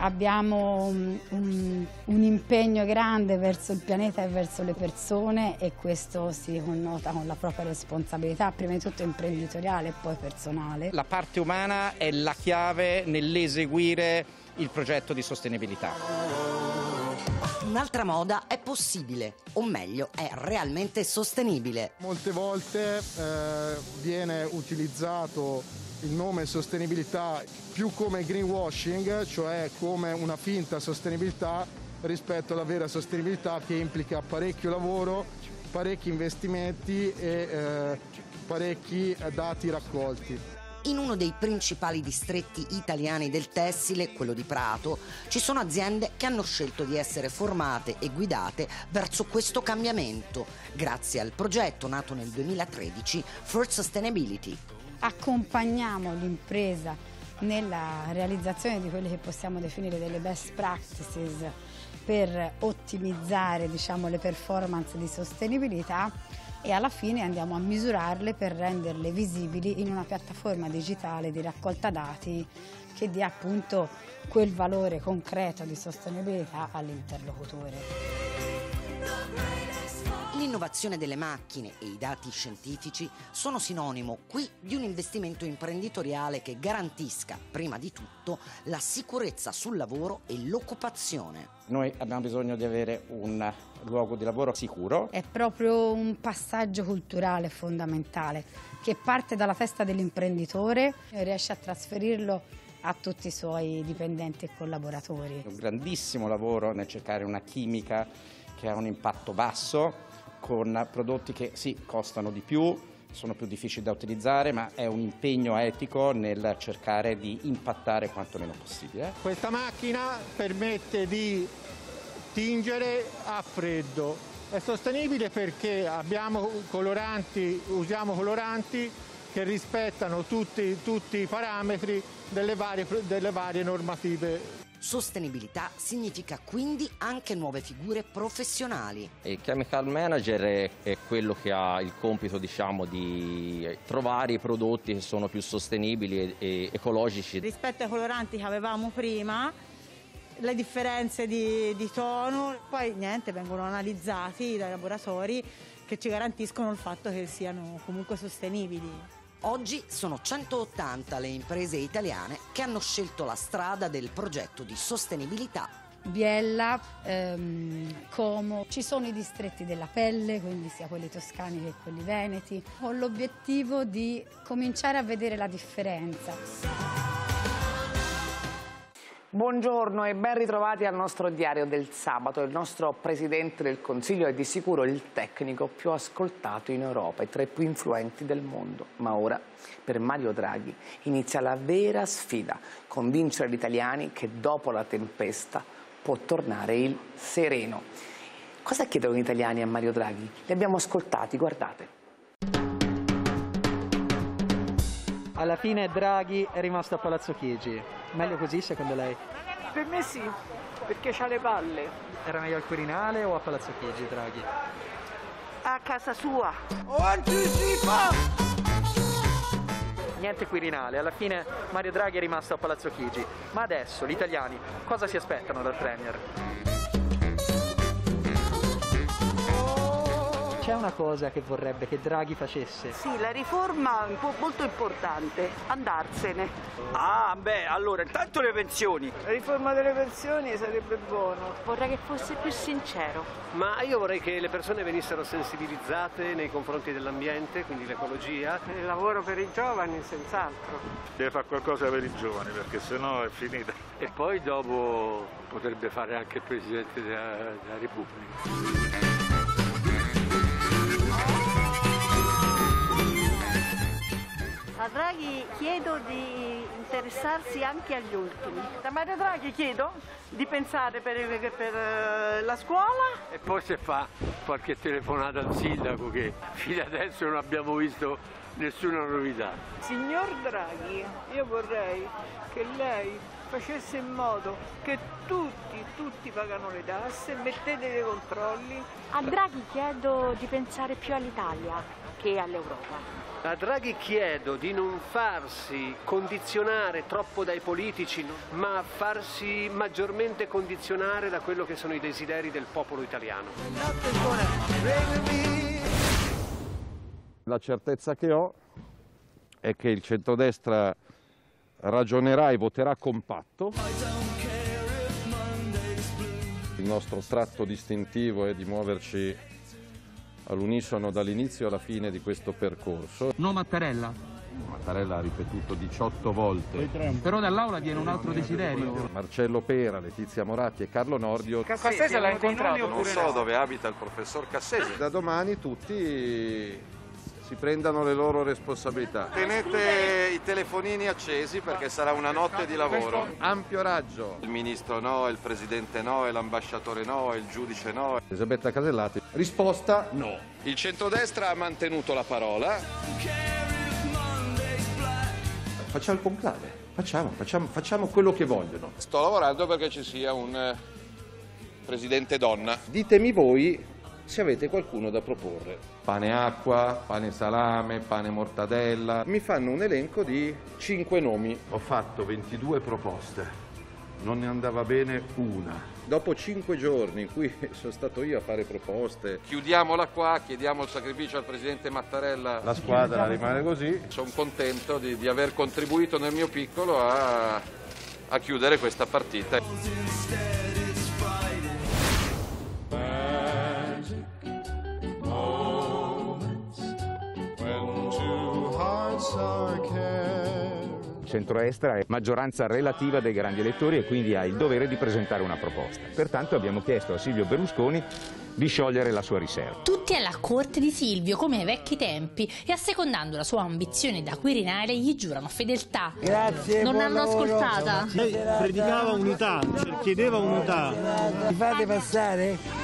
Abbiamo un impegno grande verso il pianeta e verso le persone, e questo si connota con la propria responsabilità, prima di tutto imprenditoriale e poi personale. La parte umana è la chiave nell'eseguire il progetto di sostenibilità. Un'altra moda è possibile, o meglio, è realmente sostenibile. Molte volte viene utilizzato il nome sostenibilità più come greenwashing, cioè come una finta sostenibilità rispetto alla vera sostenibilità, che implica parecchio lavoro, parecchi investimenti e parecchi dati raccolti. In uno dei principali distretti italiani del tessile, quello di Prato, ci sono aziende che hanno scelto di essere formate e guidate verso questo cambiamento, grazie al progetto nato nel 2013 For Sustainability. Accompagniamo l'impresa nella realizzazione di quelle che possiamo definire delle best practices per ottimizzare, diciamo, le performance di sostenibilità, e alla fine andiamo a misurarle per renderle visibili in una piattaforma digitale di raccolta dati che dia appunto quel valore concreto di sostenibilità all'interlocutore. L'innovazione delle macchine e i dati scientifici sono sinonimo qui di un investimento imprenditoriale che garantisca, prima di tutto, la sicurezza sul lavoro e l'occupazione. Noi abbiamo bisogno di avere un luogo di lavoro sicuro. È proprio un passaggio culturale fondamentale che parte dalla testa dell'imprenditore e riesce a trasferirlo a tutti i suoi dipendenti e collaboratori. Un grandissimo lavoro nel cercare una chimica che ha un impatto basso, con prodotti che sì, costano di più, sono più difficili da utilizzare, ma è un impegno etico nel cercare di impattare quanto meno possibile. Questa macchina permette di tingere a freddo. È sostenibile perché usiamo coloranti che rispettano tutti i parametri delle varie normative. Sostenibilità significa quindi anche nuove figure professionali. Il chemical manager è quello che ha il compito, diciamo, di trovare i prodotti che sono più sostenibili e ecologici. Rispetto ai coloranti che avevamo prima, le differenze di tono, poi niente, vengono analizzati dai laboratori che ci garantiscono il fatto che siano comunque sostenibili. Oggi sono 180 le imprese italiane che hanno scelto la strada del progetto di sostenibilità. Biella, Como, ci sono i distretti della pelle, quindi sia quelli toscani che quelli veneti, con l'obiettivo di cominciare a vedere la differenza. Buongiorno e ben ritrovati al nostro diario del sabato. Il nostro Presidente del Consiglio è di sicuro il tecnico più ascoltato in Europa e tra i più influenti del mondo. Ma ora, per Mario Draghi, inizia la vera sfida: convincere gli italiani che dopo la tempesta può tornare il sereno. Cosa chiedono gli italiani a Mario Draghi? Li abbiamo ascoltati, guardate. Alla fine Draghi è rimasto a Palazzo Chigi. Meglio così secondo lei? Per me sì, perché c'ha le palle. Era meglio al Quirinale o a Palazzo Chigi Draghi? A casa sua. Niente Quirinale, alla fine Mario Draghi è rimasto a Palazzo Chigi. Ma adesso gli italiani cosa si aspettano dal Premier? C'è una cosa che vorrebbe che Draghi facesse? Sì, la riforma molto importante, andarsene. Ah, beh, allora, intanto le pensioni. La riforma delle pensioni sarebbe buono. Vorrei che fosse più sincero. Ma io vorrei che le persone venissero sensibilizzate nei confronti dell'ambiente, quindi l'ecologia. Il lavoro per i giovani, senz'altro. Deve fare qualcosa per i giovani, perché sennò è finita. E poi dopo potrebbe fare anche il Presidente della Repubblica. A Draghi chiedo di interessarsi anche agli ultimi. Da Mario Draghi chiedo di pensare per la scuola. E poi se fa qualche telefonata al sindaco, che fino adesso non abbiamo visto nessuna novità. Signor Draghi, io vorrei che lei facesse in modo che tutti pagano le tasse, mettete dei controlli. A Draghi chiedo di pensare più all'Italia che all'Europa. A Draghi chiedo di non farsi condizionare troppo dai politici, ma farsi maggiormente condizionare da quello che sono i desideri del popolo italiano. La certezza che ho è che il centrodestra ragionerà e voterà compatto. Il nostro tratto distintivo è di muoverci all'unisono dall'inizio alla fine di questo percorso. No Mattarella? Mattarella ha ripetuto 18 volte. Però dall'Aula viene un altro desiderio. Marcello Pera, Letizia Moratti e Carlo Nordio. Cassese l'ha incontrato? Non so dove abita il professor Cassese. Da domani tutti si prendano le loro responsabilità. Tenete i telefonini accesi perché sarà una notte di lavoro. Ampio raggio. Il ministro no, il presidente no, l'ambasciatore no, il giudice no. Elisabetta Casellati. Risposta no. Il centrodestra ha mantenuto la parola. Facciamo il conclave. Facciamo quello che vogliono. Sto lavorando perché ci sia un presidente donna. Ditemi voi se avete qualcuno da proporre. Pane e acqua, pane e salame, pane e mortadella. Mi fanno un elenco di 5 nomi. Ho fatto 22 proposte, non ne andava bene una. Dopo 5 giorni in cui sono stato io a fare proposte, chiudiamola qua, chiediamo il sacrificio al presidente Mattarella. La squadra rimane così. Sono contento di aver contribuito nel mio piccolo a chiudere questa partita. Il centrodestra è maggioranza relativa dei grandi elettori e quindi ha il dovere di presentare una proposta. Pertanto abbiamo chiesto a Silvio Berlusconi di sciogliere la sua riserva. Tutti alla corte di Silvio, come ai vecchi tempi, e assecondando la sua ambizione da Quirinale gli giurano fedeltà. Grazie. Non l'hanno ascoltata. Lei predicava unità, chiedeva unità. Mi fate passare?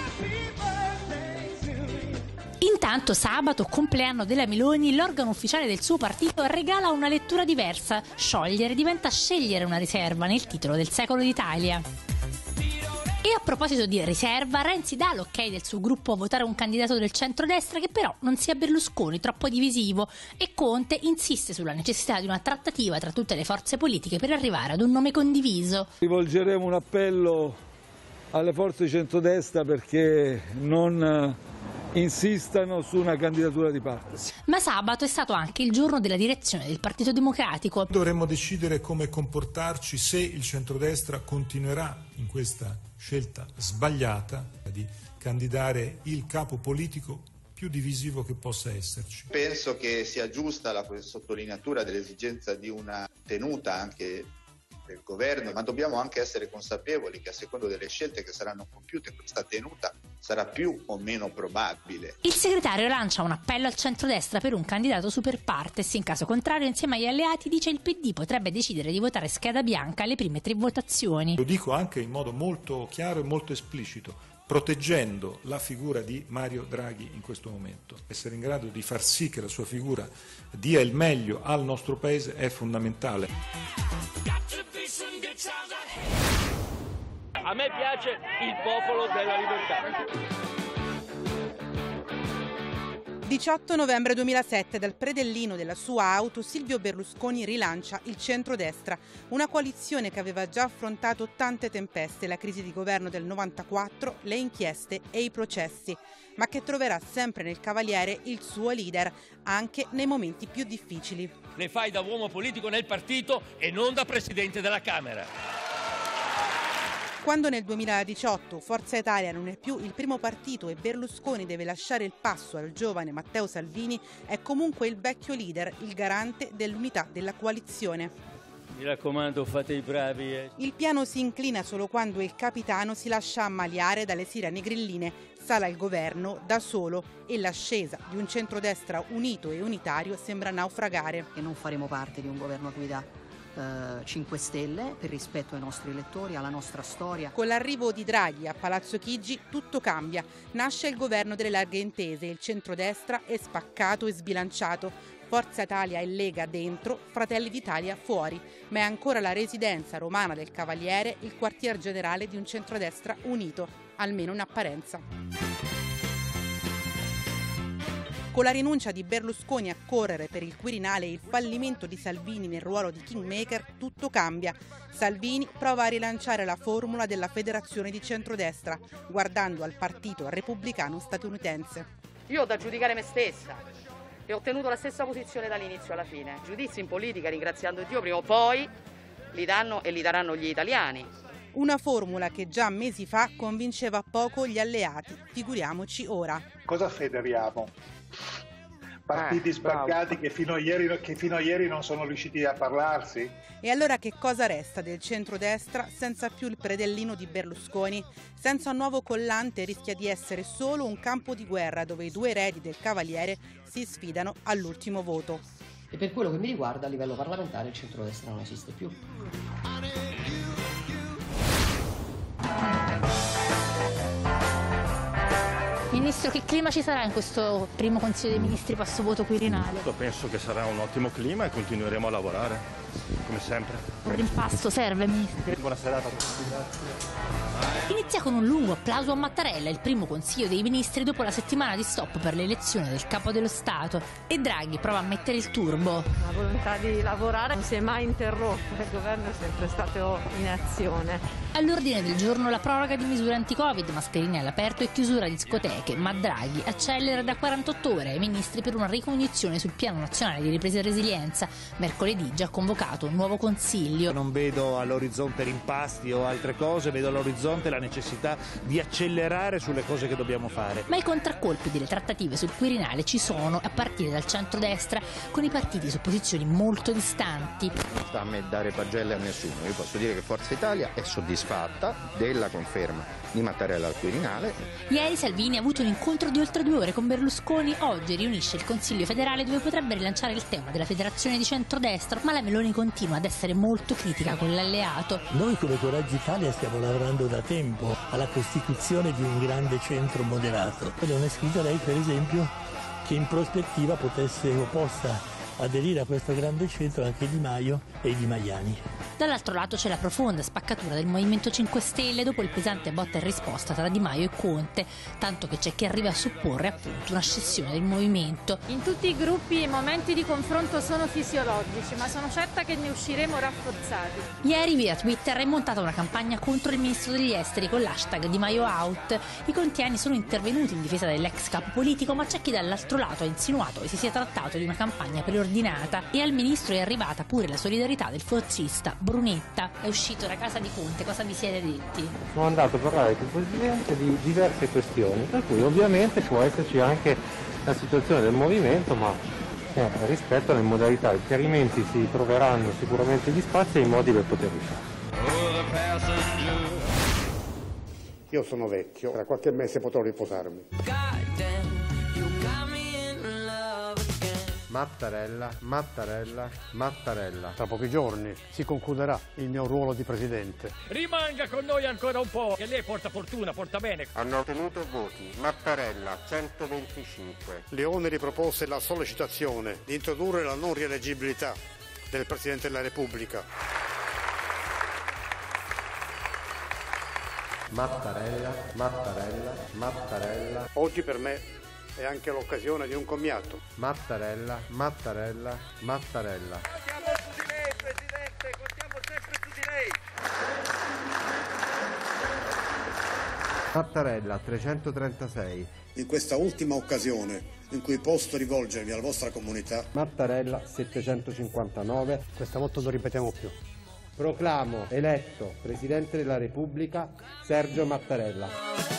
Intanto sabato, compleanno della Meloni, l'organo ufficiale del suo partito regala una lettura diversa. Sciogliere diventa scegliere una riserva nel titolo del Secolo d'Italia. E a proposito di riserva, Renzi dà l'ok del suo gruppo a votare un candidato del centrodestra che però non sia Berlusconi, troppo divisivo, e Conte insiste sulla necessità di una trattativa tra tutte le forze politiche per arrivare ad un nome condiviso. Rivolgeremo un appello alle forze di centrodestra perché non insistano su una candidatura di parte. Ma sabato è stato anche il giorno della direzione del Partito Democratico. Dovremmo decidere come comportarci se il centrodestra continuerà in questa scelta sbagliata di candidare il capo politico più divisivo che possa esserci. Penso che sia giusta la sottolineatura dell'esigenza di una tenuta anche del governo, ma dobbiamo anche essere consapevoli che a secondo delle scelte che saranno compiute questa tenuta sarà più o meno probabile. Il segretario lancia un appello al centrodestra per un candidato super partes, in caso contrario insieme agli alleati dice il PD potrebbe decidere di votare scheda bianca alle prime 3 votazioni. Lo dico anche in modo molto chiaro e molto esplicito, proteggendo la figura di Mario Draghi in questo momento. Essere in grado di far sì che la sua figura dia il meglio al nostro Paese è fondamentale. A me piace il popolo della libertà. 18 novembre 2007, dal predellino della sua auto, Silvio Berlusconi rilancia il centrodestra, una coalizione che aveva già affrontato tante tempeste, la crisi di governo del 94, le inchieste e i processi, ma che troverà sempre nel Cavaliere il suo leader, anche nei momenti più difficili. Le fai da uomo politico nel partito e non da presidente della Camera. Quando nel 2018 Forza Italia non è più il primo partito e Berlusconi deve lasciare il passo al giovane Matteo Salvini, è comunque il vecchio leader, il garante dell'unità della coalizione. Mi raccomando, fate i bravi. Il piano si inclina solo quando il capitano si lascia ammaliare dalle sirene grilline, sale al governo da solo e l'ascesa di un centrodestra unito e unitario sembra naufragare. E non faremo parte di un governo a guida 5 Stelle, per rispetto ai nostri elettori, alla nostra storia. Con l'arrivo di Draghi a Palazzo Chigi tutto cambia. Nasce il governo delle larghe intese, il centrodestra è spaccato e sbilanciato. Forza Italia e Lega dentro, Fratelli d'Italia fuori, ma è ancora la residenza romana del Cavaliere il quartier generale di un centrodestra unito, almeno in apparenza. Con la rinuncia di Berlusconi a correre per il Quirinale e il fallimento di Salvini nel ruolo di kingmaker, tutto cambia. Salvini prova a rilanciare la formula della federazione di centrodestra, guardando al partito repubblicano statunitense. Io ho da giudicare me stessa e ho ottenuto la stessa posizione dall'inizio alla fine. Giudizi in politica, ringraziando Dio, prima o poi li danno e li daranno gli italiani. Una formula che già mesi fa convinceva poco gli alleati, figuriamoci ora. Cosa federiamo? Partiti spaccati che fino a ieri non sono riusciti a parlarsi? E allora che cosa resta del centrodestra senza più il predellino di Berlusconi? Senza un nuovo collante rischia di essere solo un campo di guerra dove i due eredi del Cavaliere si sfidano all'ultimo voto. E per quello che mi riguarda, a livello parlamentare il centrodestra non esiste più. Ministro, che clima ci sarà in questo primo Consiglio dei Ministri post voto Quirinale? Io penso che sarà un ottimo clima e continueremo a lavorare, come sempre. Un rimpasto serve, Ministro. Buona serata a tutti, grazie. Inizia con un lungo applauso a Mattarella, il primo Consiglio dei Ministri dopo la settimana di stop per l'elezione del Capo dello Stato. E Draghi prova a mettere il turbo. La volontà di lavorare non si è mai interrotta, il governo è sempre stato in azione. All'ordine del giorno la proroga di misure anti-Covid, mascherine all'aperto e chiusura di discoteche, ma Draghi accelera da 48 ore ai ministri per una ricognizione sul Piano Nazionale di Ripresa e Resilienza. Mercoledì già convocato un nuovo Consiglio. Non vedo all'orizzonte rimpasti o altre cose, vedo all'orizzonte la necessità di accelerare sulle cose che dobbiamo fare. Ma i contraccolpi delle trattative sul Quirinale ci sono, a partire dal centrodestra, con i partiti su posizioni molto distanti. Non sta a me dare pagelle a nessuno, io posso dire che Forza Italia è soddisfatta della conferma di Mattarella al Quirinale. Ieri Salvini ha avuto un incontro di oltre 2 ore con Berlusconi, oggi riunisce il Consiglio federale dove potrebbe rilanciare il tema della federazione di centrodestra, ma la Meloni continua ad essere molto critica con l'alleato. Noi come Coraggio Italia stiamo lavorando da tempo alla costituzione di un grande centro moderato. E non è scritto lei, per esempio, che in prospettiva potesse o possa aderire a questo grande centro anche Di Maio e i Di Maiani. Dall'altro lato c'è la profonda spaccatura del Movimento 5 Stelle dopo il pesante botta e risposta tra Di Maio e Conte, tanto che c'è chi arriva a supporre appunto una scissione del movimento. In tutti i gruppi i momenti di confronto sono fisiologici, ma sono certa che ne usciremo rafforzati. Ieri via Twitter è montata una campagna contro il ministro degli esteri con l'hashtag Di Maio out. I contiani sono intervenuti in difesa dell'ex capo politico, ma c'è chi dall'altro lato ha insinuato che si sia trattato di una campagna preordinata e al ministro è arrivata pure la solidarietà del forzista Brunetta. È uscito da casa di Conte, cosa vi siete detti? Sono andato a parlare con il Presidente di diverse questioni, per cui ovviamente può esserci anche la situazione del movimento, ma rispetto alle modalità. I chiarimenti si troveranno sicuramente gli spazi e i modi per poterli fare. Io sono vecchio, tra qualche mese potrò riposarmi. Mattarella, Mattarella, Mattarella. Tra pochi giorni si concluderà il mio ruolo di presidente. Rimanga con noi ancora un po', che lei porta fortuna, porta bene. Hanno ottenuto voti. Mattarella, 125. Leone ripropose la sollecitazione di introdurre la non rieleggibilità del Presidente della Repubblica. Mattarella, Mattarella, Mattarella. Oggi per me è anche l'occasione di un commiato. Mattarella, Mattarella, Mattarella. Contiamo su di lei, Presidente, contiamo sempre su di lei. Mattarella, 336. In questa ultima occasione in cui posso rivolgermi alla vostra comunità. Mattarella, 759. Questa volta non ripetiamo più. Proclamo eletto Presidente della Repubblica Sergio Mattarella.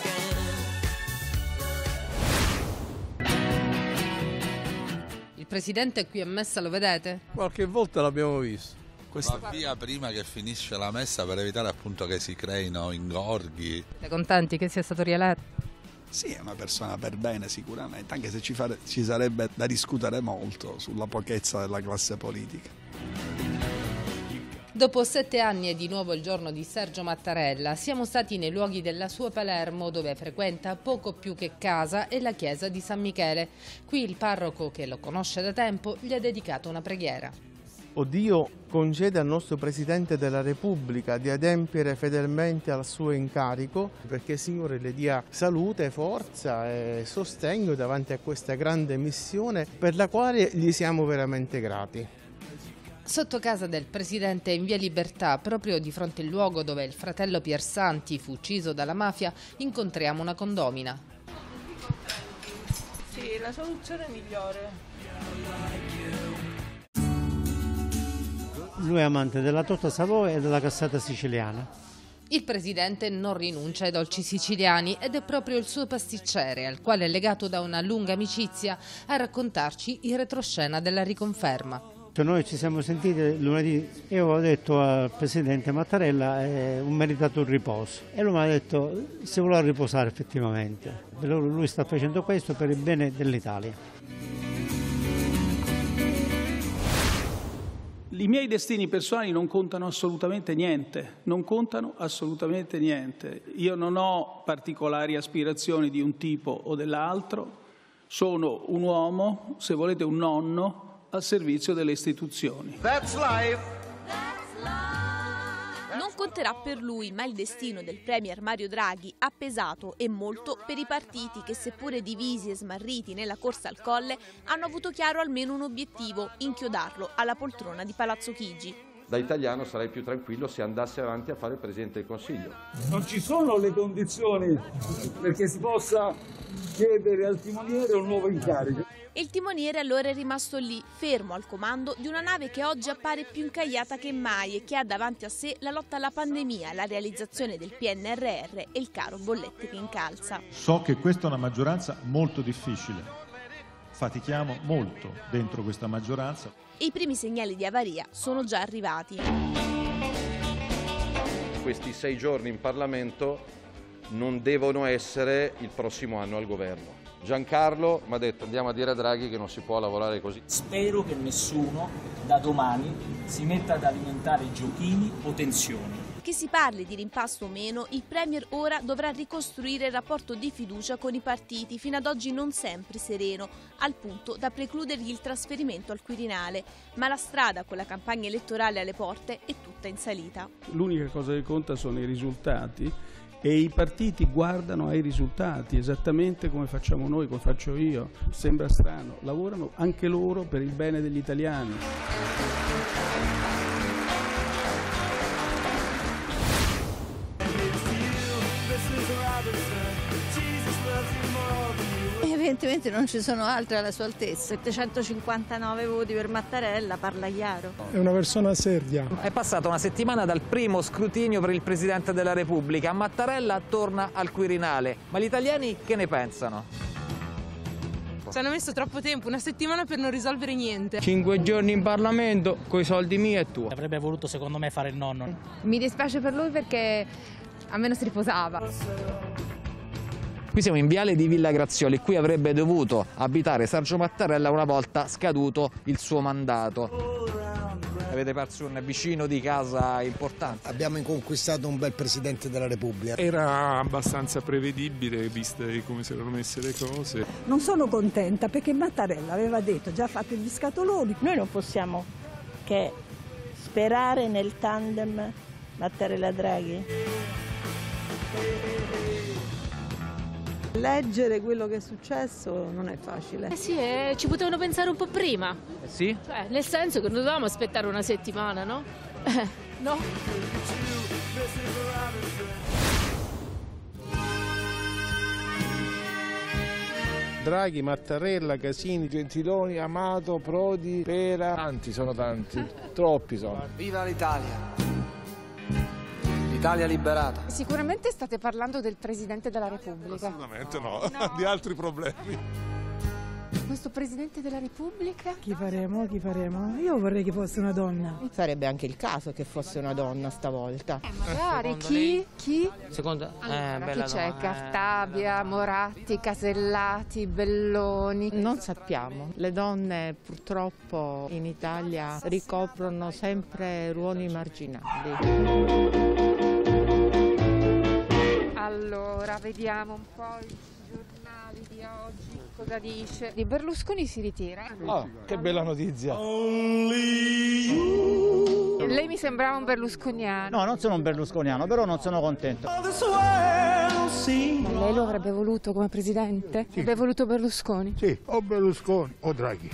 Il Presidente è qui a messa, lo vedete? Qualche volta l'abbiamo visto. Va via prima che finisce la messa per evitare appunto che si creino ingorghi. Siete contenti che sia stato rieletto? Sì, è una persona per bene sicuramente, anche se ci sarebbe da discutere molto sulla pochezza della classe politica. Dopo 7 anni è di nuovo il giorno di Sergio Mattarella. Siamo stati nei luoghi della sua Palermo, dove frequenta poco più che casa, e la chiesa di San Michele. Qui il parroco, che lo conosce da tempo, gli ha dedicato una preghiera. O Dio, concede al nostro Presidente della Repubblica di adempiere fedelmente al suo incarico, perché Signore le dia salute, forza e sostegno davanti a questa grande missione per la quale gli siamo veramente grati. Sotto casa del Presidente in via Libertà, proprio di fronte al luogo dove il fratello Piersanti fu ucciso dalla mafia, incontriamo una condomina. Sì, la soluzione migliore. Lui è amante della torta Savoia e della cassata siciliana. Il Presidente non rinuncia ai dolci siciliani ed è proprio il suo pasticcere, al quale è legato da una lunga amicizia, a raccontarci il retroscena della riconferma. Noi ci siamo sentiti lunedì e io avevo detto al Presidente Mattarella un meritato riposo e lui mi ha detto se voleva riposare effettivamente. Lui sta facendo questo per il bene dell'Italia. I miei destini personali non contano assolutamente niente, Io non ho particolari aspirazioni di un tipo o dell'altro, sono un uomo, se volete un nonno, al servizio delle istituzioni. That's life. Non conterà per lui, ma il destino del premier Mario Draghi ha pesato e molto per i partiti che, seppure divisi e smarriti nella corsa al Colle, hanno avuto chiaro almeno un obiettivo: inchiodarlo alla poltrona di Palazzo Chigi. Da italiano sarei più tranquillo se andasse avanti a fare il Presidente del Consiglio. Non ci sono le condizioni perché si possa chiedere al timoniere un nuovo incarico. E il timoniere allora è rimasto lì, fermo al comando di una nave che oggi appare più incagliata che mai e che ha davanti a sé la lotta alla pandemia, la realizzazione del PNRR e il caro bollette che incalza. So che questa è una maggioranza molto difficile. Fatichiamo molto dentro questa maggioranza. E i primi segnali di avaria sono già arrivati. Questi 6 giorni in Parlamento non devono essere il prossimo anno al governo. Giancarlo mi ha detto andiamo a dire a Draghi che non si può lavorare così. Spero che nessuno da domani si metta ad alimentare giochini o tensioni. Che si parli di rimpasto o meno, il Premier ora dovrà ricostruire il rapporto di fiducia con i partiti, fino ad oggi non sempre sereno, al punto da precludergli il trasferimento al Quirinale. Ma la strada, con la campagna elettorale alle porte, è tutta in salita. L'unica cosa che conta sono i risultati e i partiti guardano ai risultati, esattamente come facciamo noi, come faccio io. Sembra strano, lavorano anche loro per il bene degli italiani. Evidentemente non ci sono altre alla sua altezza. 759 voti per Mattarella, parla chiaro. È una persona seria. È passata una settimana dal primo scrutinio per il Presidente della Repubblica. Mattarella torna al Quirinale. Ma gli italiani che ne pensano? Ci hanno messo troppo tempo, una settimana per non risolvere niente. 5 giorni in Parlamento, coi soldi miei e tuoi. Avrebbe voluto secondo me fare il nonno. Mi dispiace per lui perché almeno si riposava. Qui siamo in Viale di Villa Grazioli, qui avrebbe dovuto abitare Sergio Mattarella una volta scaduto il suo mandato. Avete perso un vicino di casa importante. Abbiamo conquistato un bel Presidente della Repubblica. Era abbastanza prevedibile, viste come si erano messe le cose. Non sono contenta perché Mattarella aveva detto, già fatto gli scatoloni. Noi non possiamo che sperare nel tandem Mattarella-Draghi. Leggere quello che è successo non è facile. Sì, ci potevano pensare un po' prima. Sì? Cioè, nel senso che non dovevamo aspettare una settimana, no? No? Draghi, Mattarella, Casini, Gentiloni, Amato, Prodi, Pera. Tanti, sono tanti, troppi sono. Viva l'Italia! L'Italia liberata. Sicuramente state parlando del Presidente della Repubblica. Assolutamente no, di altri problemi. questo Presidente della Repubblica? Chi faremo? Io vorrei che fosse una donna. Sarebbe anche il caso che fosse una donna stavolta. Magari chi? Secondo Chi c'è? Cartabia, Moratti, Casellati, Belloni? Non sappiamo. Le donne purtroppo in Italia ricoprono sempre ruoli marginali. Allora, vediamo un po' i giornali di oggi. Cosa dice? Di Berlusconi si ritira. Che bella notizia. Lei mi sembrava un berlusconiano. No, non sono un berlusconiano, però non sono contento. Lei lo avrebbe voluto come presidente? Sì. Avrebbe voluto Berlusconi? Sì, o Berlusconi o Draghi.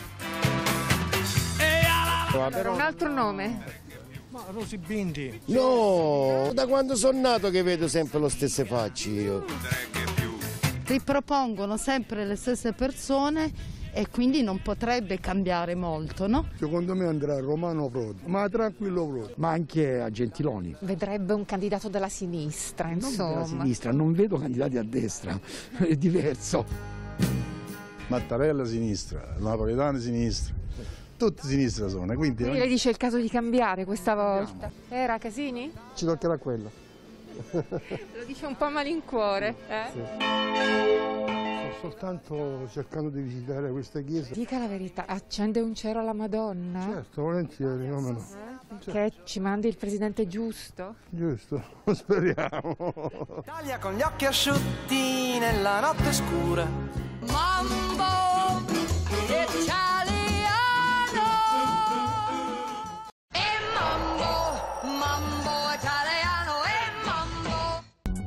Un altro nome? Rosy Bindi. No, da quando sono nato che vedo sempre le stesse facce io. Ripropongono sempre le stesse persone e quindi non potrebbe cambiare molto, no? Secondo me andrà Romano Prodi, ma tranquillo Prodi. Ma anche a Gentiloni. Vedrebbe un candidato della sinistra, insomma. Non della sinistra, non vedo candidati a destra, è diverso. Mattarella sinistra, Napoletano sinistra. Tutti sinistra sono, quindi lei dice il caso di cambiare questa volta. Era Casini? Ci toccherà quello. Lo dice un po' a malincuore, Sì. Sto soltanto cercando di visitare questa chiesa. Dica la verità, accende un cero alla Madonna? Certo, volentieri, come no. Che ci mandi il presidente giusto? Giusto, speriamo. Italia con gli occhi asciutti nella notte scura. Mambo italiano. Mambo italiano e mambo.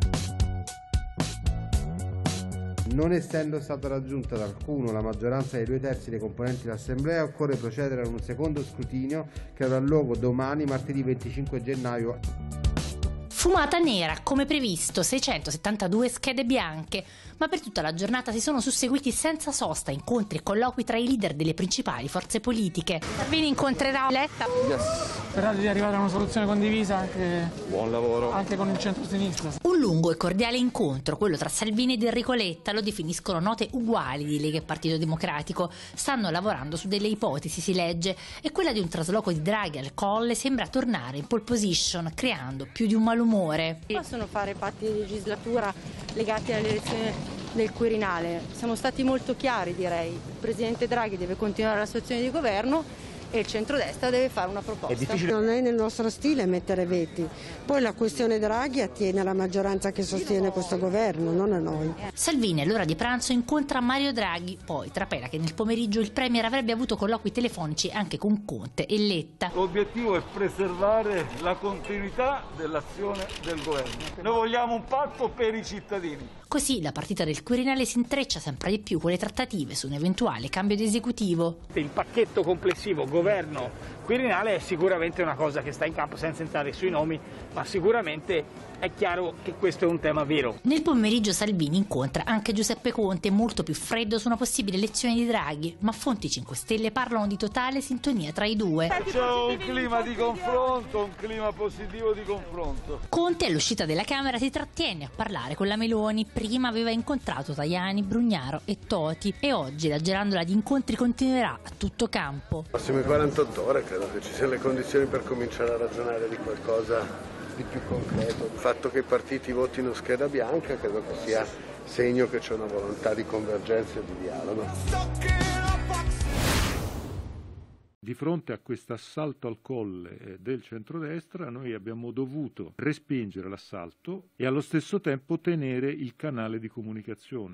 Non essendo stata raggiunta da alcuno la maggioranza dei 2/3 dei componenti dell'Assemblea, occorre procedere ad un secondo scrutinio che avrà luogo domani, martedì 25 gennaio. Fumata nera, come previsto, 672 schede bianche, ma per tutta la giornata si sono susseguiti senza sosta incontri e colloqui tra i leader delle principali forze politiche. Salvini incontrerà Letta. Sperate di arrivare a una soluzione condivisa anche, buon lavoro, anche con il centro-sinistra. Un lungo e cordiale incontro, quello tra Salvini ed Enrico Letta, lo definiscono note uguali di Lega e Partito Democratico. Stanno lavorando su delle ipotesi, si legge, e quella di un trasloco di Draghi al Colle sembra tornare in pole position, creando più di un malumore. Possono fare patti di legislatura legati all'elezione del Quirinale. Siamo stati molto chiari, direi. Il Presidente Draghi deve continuare la sua azione di governo e il centrodestra deve fare una proposta. È difficile. Non è nel nostro stile mettere veti. Poi la questione Draghi attiene alla maggioranza che sostiene questo governo, non a noi. Salvini all'ora di pranzo incontra Mario Draghi, poi trapela che nel pomeriggio il Premier avrebbe avuto colloqui telefonici anche con Conte e Letta. L'obiettivo è preservare la continuità dell'azione del governo. Noi vogliamo un patto per i cittadini. Così la partita del Quirinale si intreccia sempre di più con le trattative su un eventuale cambio di esecutivo. Il pacchetto complessivo governo Quirinale è sicuramente una cosa che sta in campo, senza entrare sui nomi, ma sicuramente è chiaro che questo è un tema vero. Nel pomeriggio Salvini incontra anche Giuseppe Conte, molto più freddo su una possibile elezione di Draghi, ma fonti 5 Stelle parlano di totale sintonia tra i due. C'è un clima di confronto, un clima positivo di confronto. Conte all'uscita della Camera si trattiene a parlare con la Meloni. Prima aveva incontrato Tajani, Brugnaro e Toti e oggi la gerandola di incontri continuerà a tutto campo. Prossime 48 ore credo che ci siano le condizioni per cominciare a ragionare di qualcosa di più concreto. Il fatto che i partiti votino scheda bianca credo che sia segno che c'è una volontà di convergenza e di dialogo. Di fronte a questo assalto al Colle del centrodestra noi abbiamo dovuto respingere l'assalto e allo stesso tempo tenere il canale di comunicazione.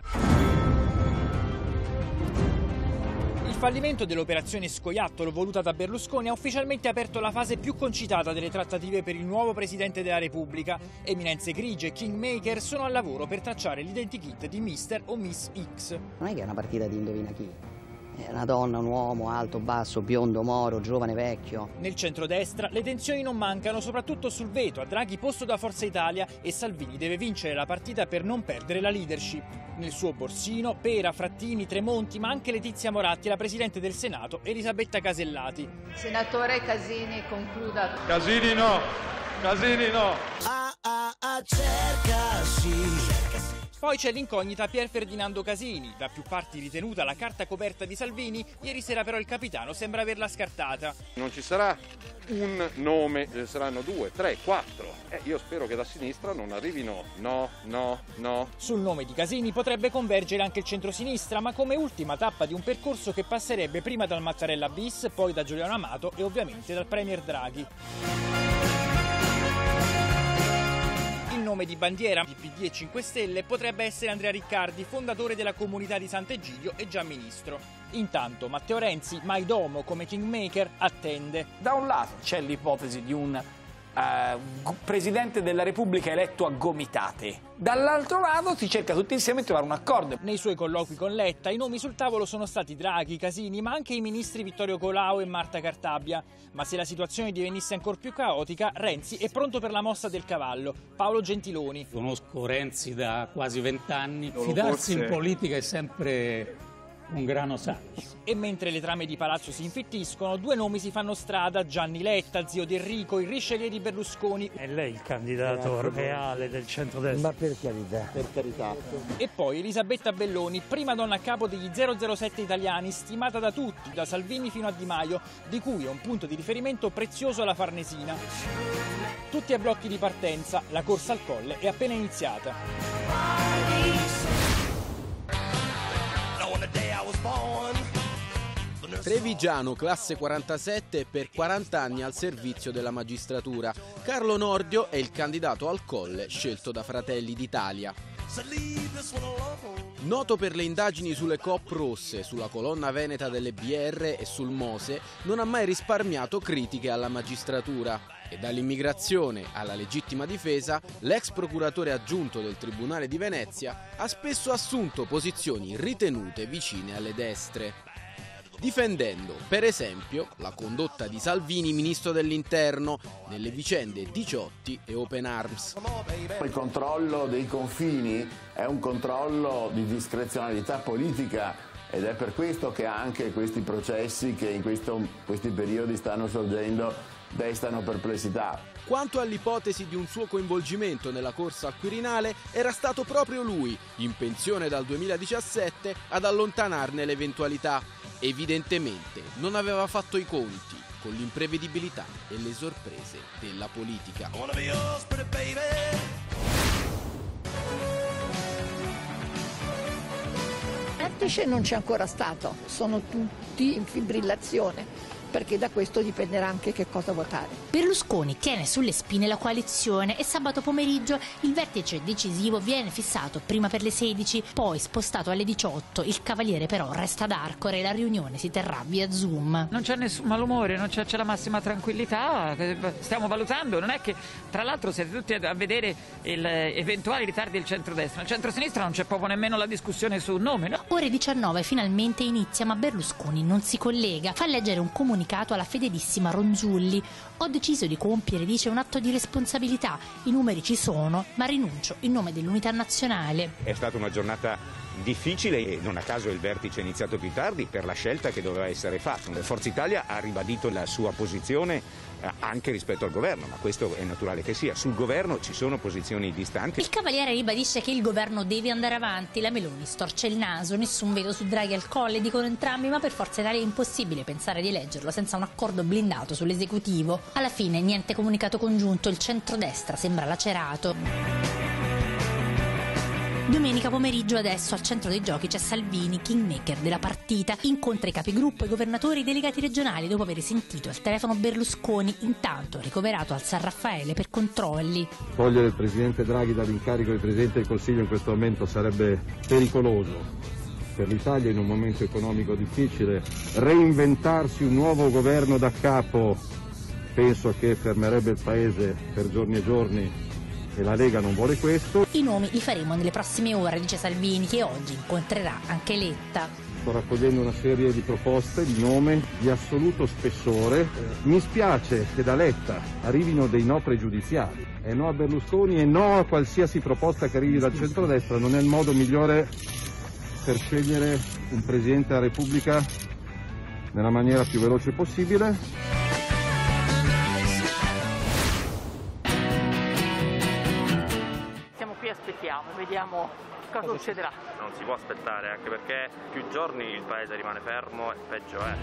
Il fallimento dell'operazione Scoiattolo voluta da Berlusconi ha ufficialmente aperto la fase più concitata delle trattative per il nuovo Presidente della Repubblica. Eminenze grigie e kingmaker sono al lavoro per tracciare l'identikit di Mr. o Miss X. Non è che è una partita di indovina chi. È una donna, un uomo, alto, basso, biondo, moro, giovane, vecchio. Nel centrodestra le tensioni non mancano, soprattutto sul veto a Draghi posto da Forza Italia, e Salvini deve vincere la partita per non perdere la leadership. Nel suo borsino Pera, Frattini, Tremonti, ma anche Letizia Moratti, la Presidente del Senato, Elisabetta Casellati. Senatore Casini, concluda. Casini no! Casini no! Cercasi. Poi c'è l'incognita Pier Ferdinando Casini, da più parti ritenuta la carta coperta di Salvini. Ieri sera però il capitano sembra averla scartata. Non ci sarà un nome, saranno 2, 3, 4. Io spero che da sinistra non arrivino no. Sul nome di Casini potrebbe convergere anche il centrosinistra, ma come ultima tappa di un percorso che passerebbe prima dal Mattarella bis, poi da Giuliano Amato e ovviamente dal premier Draghi. Il nome di bandiera di PD e 5 Stelle potrebbe essere Andrea Riccardi, fondatore della Comunità di Sant'Egidio e già ministro. Intanto Matteo Renzi, mai domo come kingmaker, attende. Da un lato c'è l'ipotesi di un Presidente della Repubblica eletto a gomitate. Dall'altro lato si cerca tutti insieme di trovare un accordo. Nei suoi colloqui con Letta i nomi sul tavolo sono stati Draghi, Casini, ma anche i ministri Vittorio Colao e Marta Cartabia. Ma se la situazione divenisse ancora più caotica, Renzi è pronto per la mossa del cavallo. Paolo Gentiloni. Conosco Renzi da quasi 20 anni. Fidarsi in politica è sempre un grano saggio. E mentre le trame di palazzo si infittiscono, 2 nomi si fanno strada: Gianni Letta, zio di Enrico, il richelieu di Berlusconi. È lei il candidato reale del centrodestra? Ma per carità. Per carità. E poi Elisabetta Belloni, prima donna a capo degli 007 italiani, stimata da tutti, da Salvini fino a Di Maio, di cui è un punto di riferimento prezioso alla Farnesina. Tutti a blocchi di partenza, la corsa al colle è appena iniziata. Trevigiano, classe 47, per 40 anni al servizio della magistratura. Carlo Nordio è il candidato al colle scelto da Fratelli d'Italia. Noto per le indagini sulle Coop rosse, sulla colonna veneta delle BR e sul Mose, non ha mai risparmiato critiche alla magistratura. E dall'immigrazione alla legittima difesa, l'ex procuratore aggiunto del Tribunale di Venezia ha spesso assunto posizioni ritenute vicine alle destre, difendendo, per esempio, la condotta di Salvini, ministro dell'Interno, nelle vicende Diciotti e Open Arms. Il controllo dei confini è un controllo di discrezionalità politica ed è per questo che anche questi processi che in questi periodi stanno sorgendo destano perplessità. Quanto all'ipotesi di un suo coinvolgimento nella corsa al Quirinale, era stato proprio lui, in pensione dal 2017, ad allontanarne l'eventualità. Evidentemente non aveva fatto i conti con l'imprevedibilità e le sorprese della politica. Vertice non c'è ancora stato, sono tutti in fibrillazione, perché da questo dipenderà anche che cosa votare. Berlusconi tiene sulle spine la coalizione e sabato pomeriggio il vertice decisivo viene fissato prima per le 16, poi spostato alle 18. Il Cavaliere però resta ad Arcore e la riunione si terrà via Zoom. Non c'è nessun malumore, non c'è la massima tranquillità, stiamo valutando, non è che tra l'altro siete tutti a vedere eventuali ritardi del centrodestra, nel centrosinistra non c'è proprio nemmeno la discussione sul nome, no? Ore 19 finalmente inizia, ma Berlusconi non si collega, fa leggere un comunicato alla fedelissima Ronzulli. Ho deciso di compiere, dice, un atto di responsabilità. I numeri ci sono, ma rinuncio in nome dell'unità nazionale. È stata una giornata difficile e non a caso il vertice è iniziato più tardi per la scelta che doveva essere fatta. Forza Italia ha ribadito la sua posizione anche rispetto al governo, ma questo è naturale che sia. Sul governo ci sono posizioni distanti. Il Cavaliere ribadisce che il governo deve andare avanti, la Meloni storce il naso, nessun veto su Draghi al colle, dicono entrambi, ma per Forza Italia è impossibile pensare di eleggerlo senza un accordo blindato sull'esecutivo. Alla fine niente comunicato congiunto, il centrodestra sembra lacerato. Domenica pomeriggio adesso al centro dei giochi c'è Salvini, kingmaker della partita, incontra i capigruppo, i governatori e i delegati regionali dopo aver sentito al telefono Berlusconi, intanto ricoverato al San Raffaele per controlli. Togliere il presidente Draghi dall'incarico di Presidente del Consiglio in questo momento sarebbe pericoloso per l'Italia in un momento economico difficile. Reinventarsi un nuovo governo da capo penso che fermerebbe il Paese per giorni e giorni. E la Lega non vuole questo. I nomi li faremo nelle prossime ore, dice Salvini, che oggi incontrerà anche Letta. Sto raccogliendo una serie di proposte, di nome, di assoluto spessore. Mi spiace che da Letta arrivino dei no pregiudiziali. E no a Berlusconi e no a qualsiasi proposta che arrivi dal centrodestra. Non è il modo migliore per scegliere un Presidente della Repubblica nella maniera più veloce possibile. aspettiamo, vediamo cosa succederà. Non si può aspettare, anche perché più giorni il paese rimane fermo e peggio è.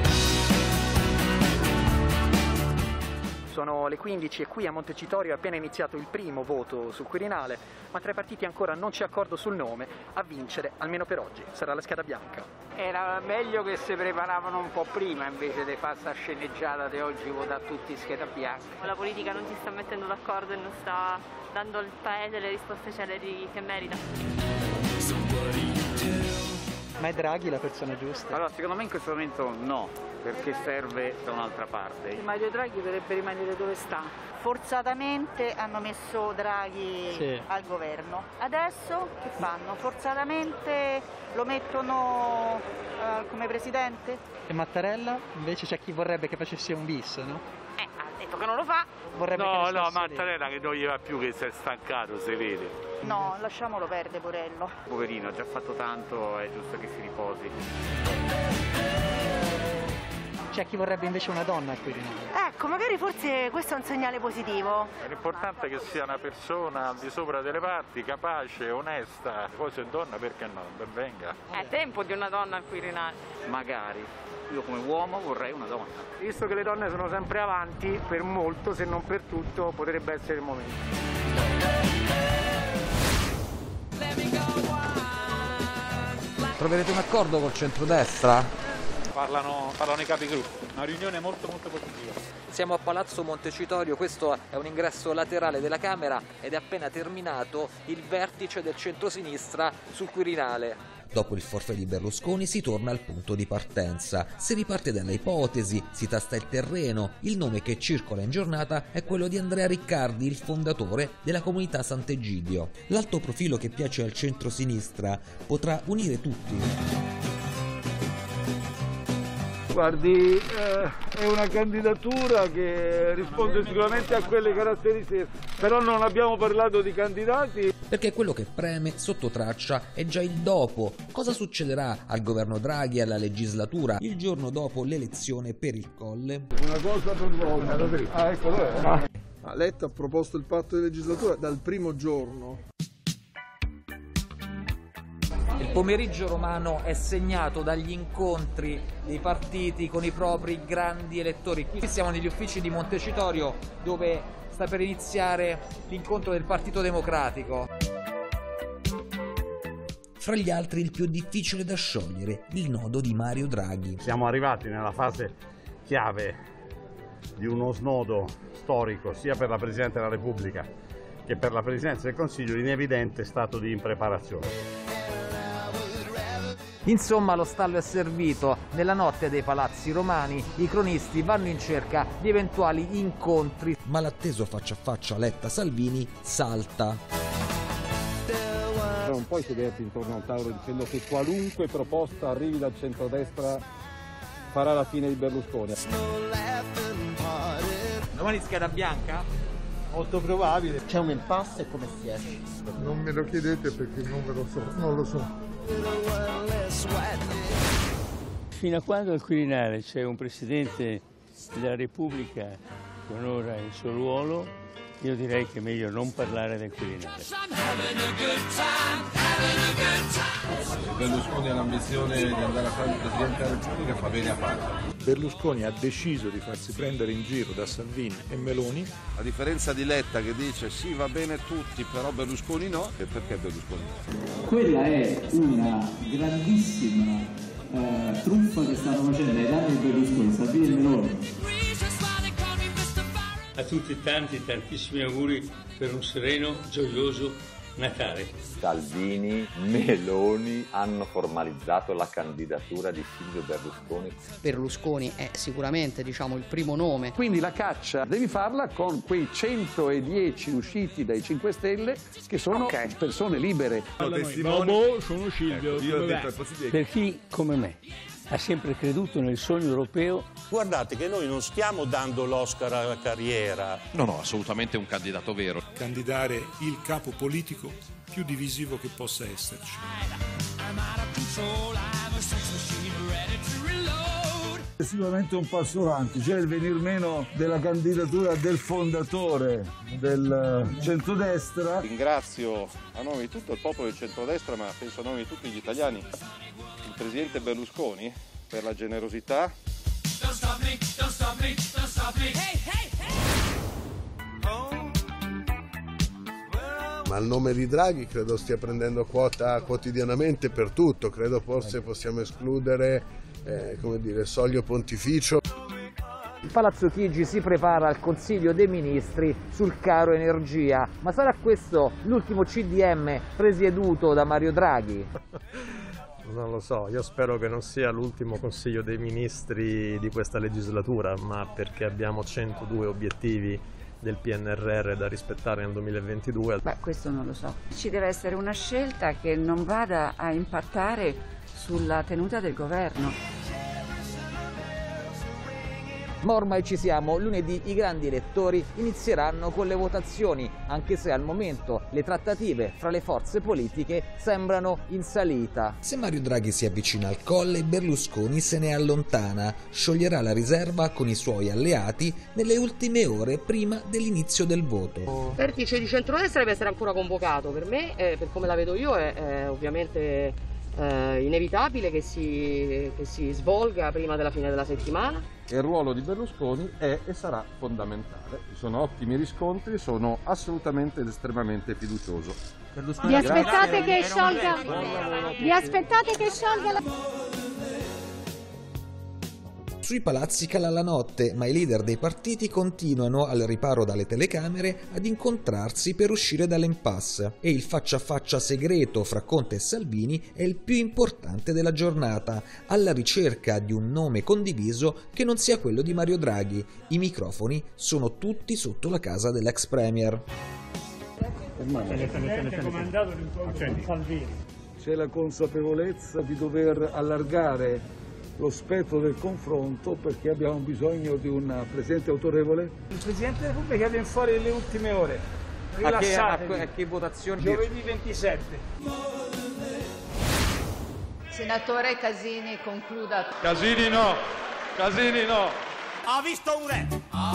Sono le 15 e qui a Montecitorio è appena iniziato il primo voto sul Quirinale, ma tra i partiti ancora non c'è accordo sul nome. A vincere, almeno per oggi, sarà la scheda bianca. Era meglio che si preparavano un po' prima invece di fare sta sceneggiata di oggi votare tutti scheda bianca. La politica non si sta mettendo d'accordo e non sta dando al paese le risposte celeri che merita. Ma è Draghi la persona giusta? Allora, secondo me in questo momento no, perché serve da un'altra parte. Mario Draghi dovrebbe rimanere dove sta. Forzatamente hanno messo Draghi al governo. Adesso che fanno? Forzatamente lo mettono come presidente? E Mattarella? Invece c'è chi vorrebbe che facesse un bis, no? Ha detto che non lo fa. Vorrebbe no, Mattarella che non gli va più, che si è stancato, si vede. No, lasciamolo perdere, Porello. Poverino, ha già fatto tanto, è giusto che si riposi. C'è chi vorrebbe invece una donna al Quirinale. Ecco, magari forse questo è un segnale positivo. L'importante è che sia una persona al di sopra delle parti, capace, onesta. Poi se è donna, perché no? Ben venga. È tempo di una donna al Quirinale. Magari. Io come uomo vorrei una donna. Visto che le donne sono sempre avanti, per molto, se non per tutto, potrebbe essere il momento. Troverete un accordo col centrodestra? Parlano i capigruppo, una riunione molto positiva. Siamo a Palazzo Montecitorio, questo è un ingresso laterale della Camera ed è appena terminato il vertice del centrosinistra sul Quirinale. Dopo il forfait di Berlusconi si torna al punto di partenza. Si riparte dalle ipotesi, si tasta il terreno. Il nome che circola in giornata è quello di Andrea Riccardi, il fondatore della comunità Sant'Egidio. L'alto profilo che piace al centro-sinistra potrà unire tutti. Guardi, è una candidatura che risponde sicuramente a quelle caratteristiche, però non abbiamo parlato di candidati. Perché quello che preme sotto traccia è già il dopo. Cosa succederà al governo Draghi e alla legislatura il giorno dopo l'elezione per il Colle? Una cosa per voi. Eccolo. Letta ha proposto il patto di legislatura dal primo giorno. Il pomeriggio romano è segnato dagli incontri dei partiti con i propri grandi elettori. Qui siamo negli uffici di Montecitorio dove sta per iniziare l'incontro del Partito Democratico. Fra gli altri il più difficile da sciogliere, il nodo di Mario Draghi. Siamo arrivati nella fase chiave di uno snodo storico sia per la Presidente della Repubblica che per la Presidenza del Consiglio in evidente stato di impreparazione. Insomma, lo stallo è servito. Nella notte dei palazzi romani i cronisti vanno in cerca di eventuali incontri. Ma l'atteso faccia a faccia Letta-Salvini salta. Non puoi sederti intorno a un tavolo dicendo che qualunque proposta arrivi dal centrodestra farà la fine di Berlusconi. Domani scheda bianca? Molto probabile. C'è un impasse e come si esce? Non me lo chiedete perché non lo so. Fino a quando al Quirinale c'è un Presidente della Repubblica che onora il suo ruolo, io direi che è meglio non parlare del Quirinale. Berlusconi ha l'ambizione di andare a fare il Presidente della Repubblica, fa bene a farlo. Berlusconi ha deciso di farsi prendere in giro da Salvini e Meloni. A differenza di Letta che dice sì va bene tutti però Berlusconi no, e perché Berlusconi no? Quella è una grandissima truffa che stanno facendo ai danni di Berlusconi, Salvini e Meloni. A tutti tantissimi auguri per un sereno, gioioso Natale. Salvini, Meloni hanno formalizzato la candidatura di Silvio Berlusconi. Berlusconi è sicuramente, il primo nome. Quindi la caccia devi farla con quei 110 usciti dai 5 Stelle che sono persone libere. Sono Silvio. Per chi come me ha sempre creduto nel sogno europeo. Guardate che noi non stiamo dando l'Oscar alla carriera. No, assolutamente un candidato vero. Candidare il capo politico più divisivo che possa esserci. È sicuramente un passo avanti, cioè il venir meno della candidatura del fondatore del centrodestra. Ringrazio a nome di tutto il popolo del centrodestra, ma penso a nome di tutti gli italiani, il presidente Berlusconi per la generosità. Ma il nome di Draghi credo stia prendendo quota quotidianamente per tutto, credo forse possiamo escludere Soglio Pontificio. Palazzo Chigi si prepara al Consiglio dei Ministri sul caro energia, ma sarà questo l'ultimo CDM presieduto da Mario Draghi? Non lo so, io spero che non sia l'ultimo Consiglio dei Ministri di questa legislatura, ma perché abbiamo 102 obiettivi del PNRR da rispettare nel 2022. Beh, questo non lo so. Ci deve essere una scelta che non vada a impattare sulla tenuta del governo. Ma ormai ci siamo, lunedì i grandi elettori inizieranno con le votazioni, anche se al momento le trattative fra le forze politiche sembrano in salita. Se Mario Draghi si avvicina al Colle, Berlusconi se ne allontana, scioglierà la riserva con i suoi alleati nelle ultime ore prima dell'inizio del voto. Il vertice di centrodestra deve essere ancora convocato, per me, per come la vedo io, è ovviamente inevitabile che si svolga prima della fine della settimana. Il ruolo di Berlusconi è e sarà fondamentale. Ci sono ottimi riscontri, sono assolutamente ed estremamente fiducioso. Vi aspettate che sciolga? Vi aspettate che sciolga la... Sui palazzi cala la notte, ma i leader dei partiti continuano, al riparo dalle telecamere, ad incontrarsi per uscire dall'impasse. E il faccia a faccia segreto fra Conte e Salvini è il più importante della giornata, alla ricerca di un nome condiviso che non sia quello di Mario Draghi. I microfoni sono tutti sotto la casa dell'ex premier. C'è la consapevolezza di dover allargare lo spettro del confronto perché abbiamo bisogno di un presidente autorevole. Il Presidente della Repubblica viene fuori nelle ultime ore. Rilassatevi. A che votazioni? Giovedì 27. Senatore Casini, concluda. Casini no! Casini no! Ha visto un re?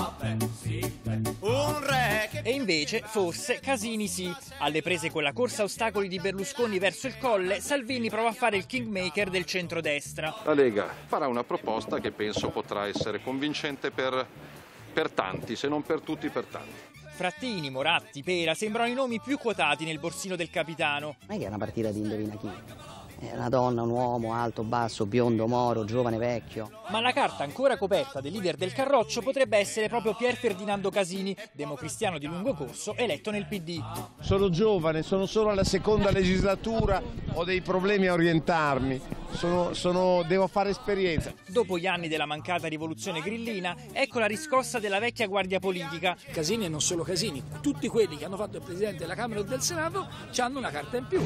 Un re che... E invece, forse, Casini sì. Alle prese con la corsa a ostacoli di Berlusconi verso il Colle, Salvini prova a fare il kingmaker del centrodestra. La Lega farà una proposta che penso potrà essere convincente per tanti, se non per tutti, per tanti. Frattini, Moratti, Pera sembrano i nomi più quotati nel borsino del capitano. Non è che è una partita di indovina chi. È una donna, un uomo, alto, basso, biondo, moro, giovane, vecchio. Ma la carta ancora coperta del leader del Carroccio potrebbe essere proprio Pier Ferdinando Casini, democristiano di lungo corso, eletto nel PD. Sono giovane, sono solo alla seconda legislatura, ho dei problemi a orientarmi, devo fare esperienza. Dopo gli anni della mancata rivoluzione grillina, ecco la riscossa della vecchia guardia politica. Casini e non solo Casini, tutti quelli che hanno fatto il Presidente della Camera e del Senato hanno una carta in più.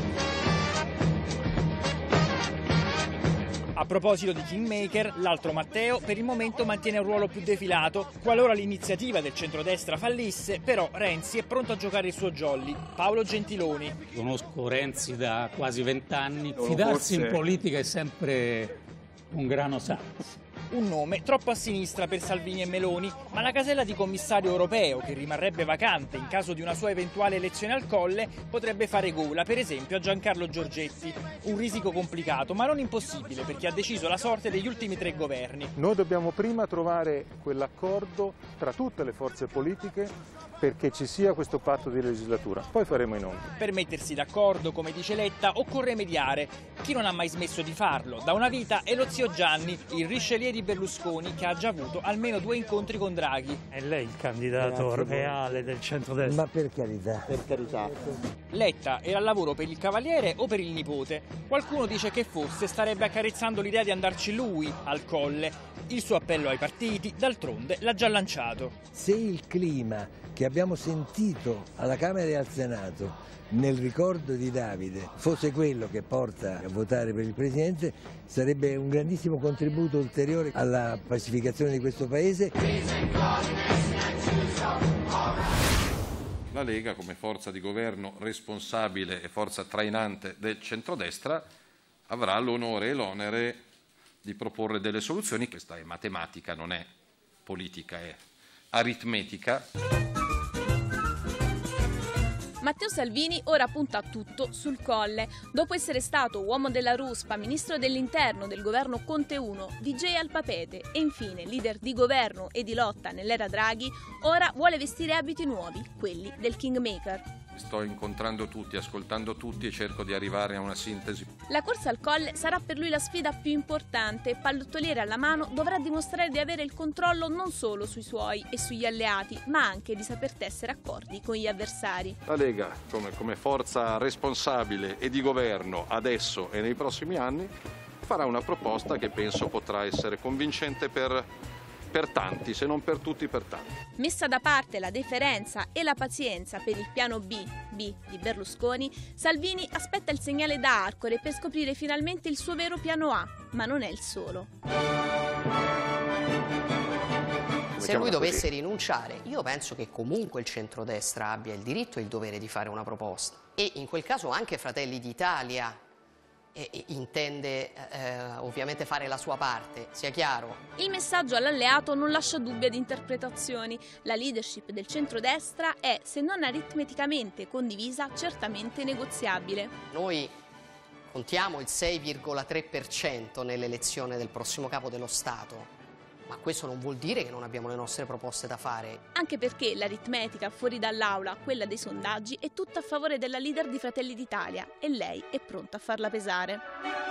A proposito di kingmaker, l'altro Matteo per il momento mantiene un ruolo più defilato. Qualora l'iniziativa del centrodestra fallisse, però Renzi è pronto a giocare il suo jolly. Paolo Gentiloni. Conosco Renzi da quasi 20 anni. Fidarsi in politica è sempre un grano santo. Un nome troppo a sinistra per Salvini e Meloni, ma la casella di commissario europeo, che rimarrebbe vacante in caso di una sua eventuale elezione al Colle, potrebbe fare gola, per esempio, a Giancarlo Giorgetti. Un risico complicato, ma non impossibile, perché ha deciso la sorte degli ultimi 3 governi. Noi dobbiamo prima trovare quell'accordo tra tutte le forze politiche perché ci sia questo patto di legislatura, poi faremo i nomi. Per mettersi d'accordo, come dice Letta, occorre mediare. Chi non ha mai smesso di farlo da una vita è lo zio Gianni, il Richelieu di Berlusconi, che ha già avuto almeno 2 incontri con Draghi. È lei il candidato reale del centrodestra? Ma per carità. Per carità. Letta era al lavoro per il cavaliere o per il nipote? Qualcuno dice che forse starebbe accarezzando l'idea di andarci lui al Colle. Il suo appello ai partiti, d'altronde, l'ha già lanciato. Se il clima che abbiamo sentito alla Camera e al Senato nel ricordo di Davide fosse quello che porta a votare per il Presidente, sarebbe un grandissimo contributo ulteriore alla pacificazione di questo Paese. La Lega, come forza di governo responsabile e forza trainante del centrodestra, avrà l'onore e l'onere di proporre delle soluzioni. Questa è matematica, non è politica, è aritmetica. Matteo Salvini ora punta tutto sul Colle. Dopo essere stato uomo della ruspa, ministro dell'interno del governo Conte 1, DJ al Papete e infine leader di governo e di lotta nell'era Draghi, ora vuole vestire abiti nuovi, quelli del Kingmaker. Sto incontrando tutti, ascoltando tutti e cerco di arrivare a una sintesi. La corsa al Colle sarà per lui la sfida più importante. Pallottoliere alla mano dovrà dimostrare di avere il controllo non solo sui suoi e sugli alleati, ma anche di saper tessere accordi con gli avversari. La Lega, come forza responsabile e di governo adesso e nei prossimi anni, farà una proposta che penso potrà essere convincente per tanti, se non per tutti, per tanti. Messa da parte la deferenza e la pazienza per il piano B di Berlusconi, Salvini aspetta il segnale da Arcore per scoprire finalmente il suo vero piano A, ma non è il solo. Se lui dovesse rinunciare, io penso che comunque il centrodestra abbia il diritto e il dovere di fare una proposta. E in quel caso anche Fratelli d'Italia intende ovviamente fare la sua parte, sia chiaro. Il messaggio all'alleato non lascia dubbi ad interpretazioni. La leadership del centrodestra è, se non aritmeticamente condivisa, certamente negoziabile. Noi contiamo il 6,3% nell'elezione del prossimo capo dello Stato. Ma questo non vuol dire che non abbiamo le nostre proposte da fare. Anche perché l'aritmetica fuori dall'aula, quella dei sondaggi, è tutta a favore della leader di Fratelli d'Italia e lei è pronta a farla pesare.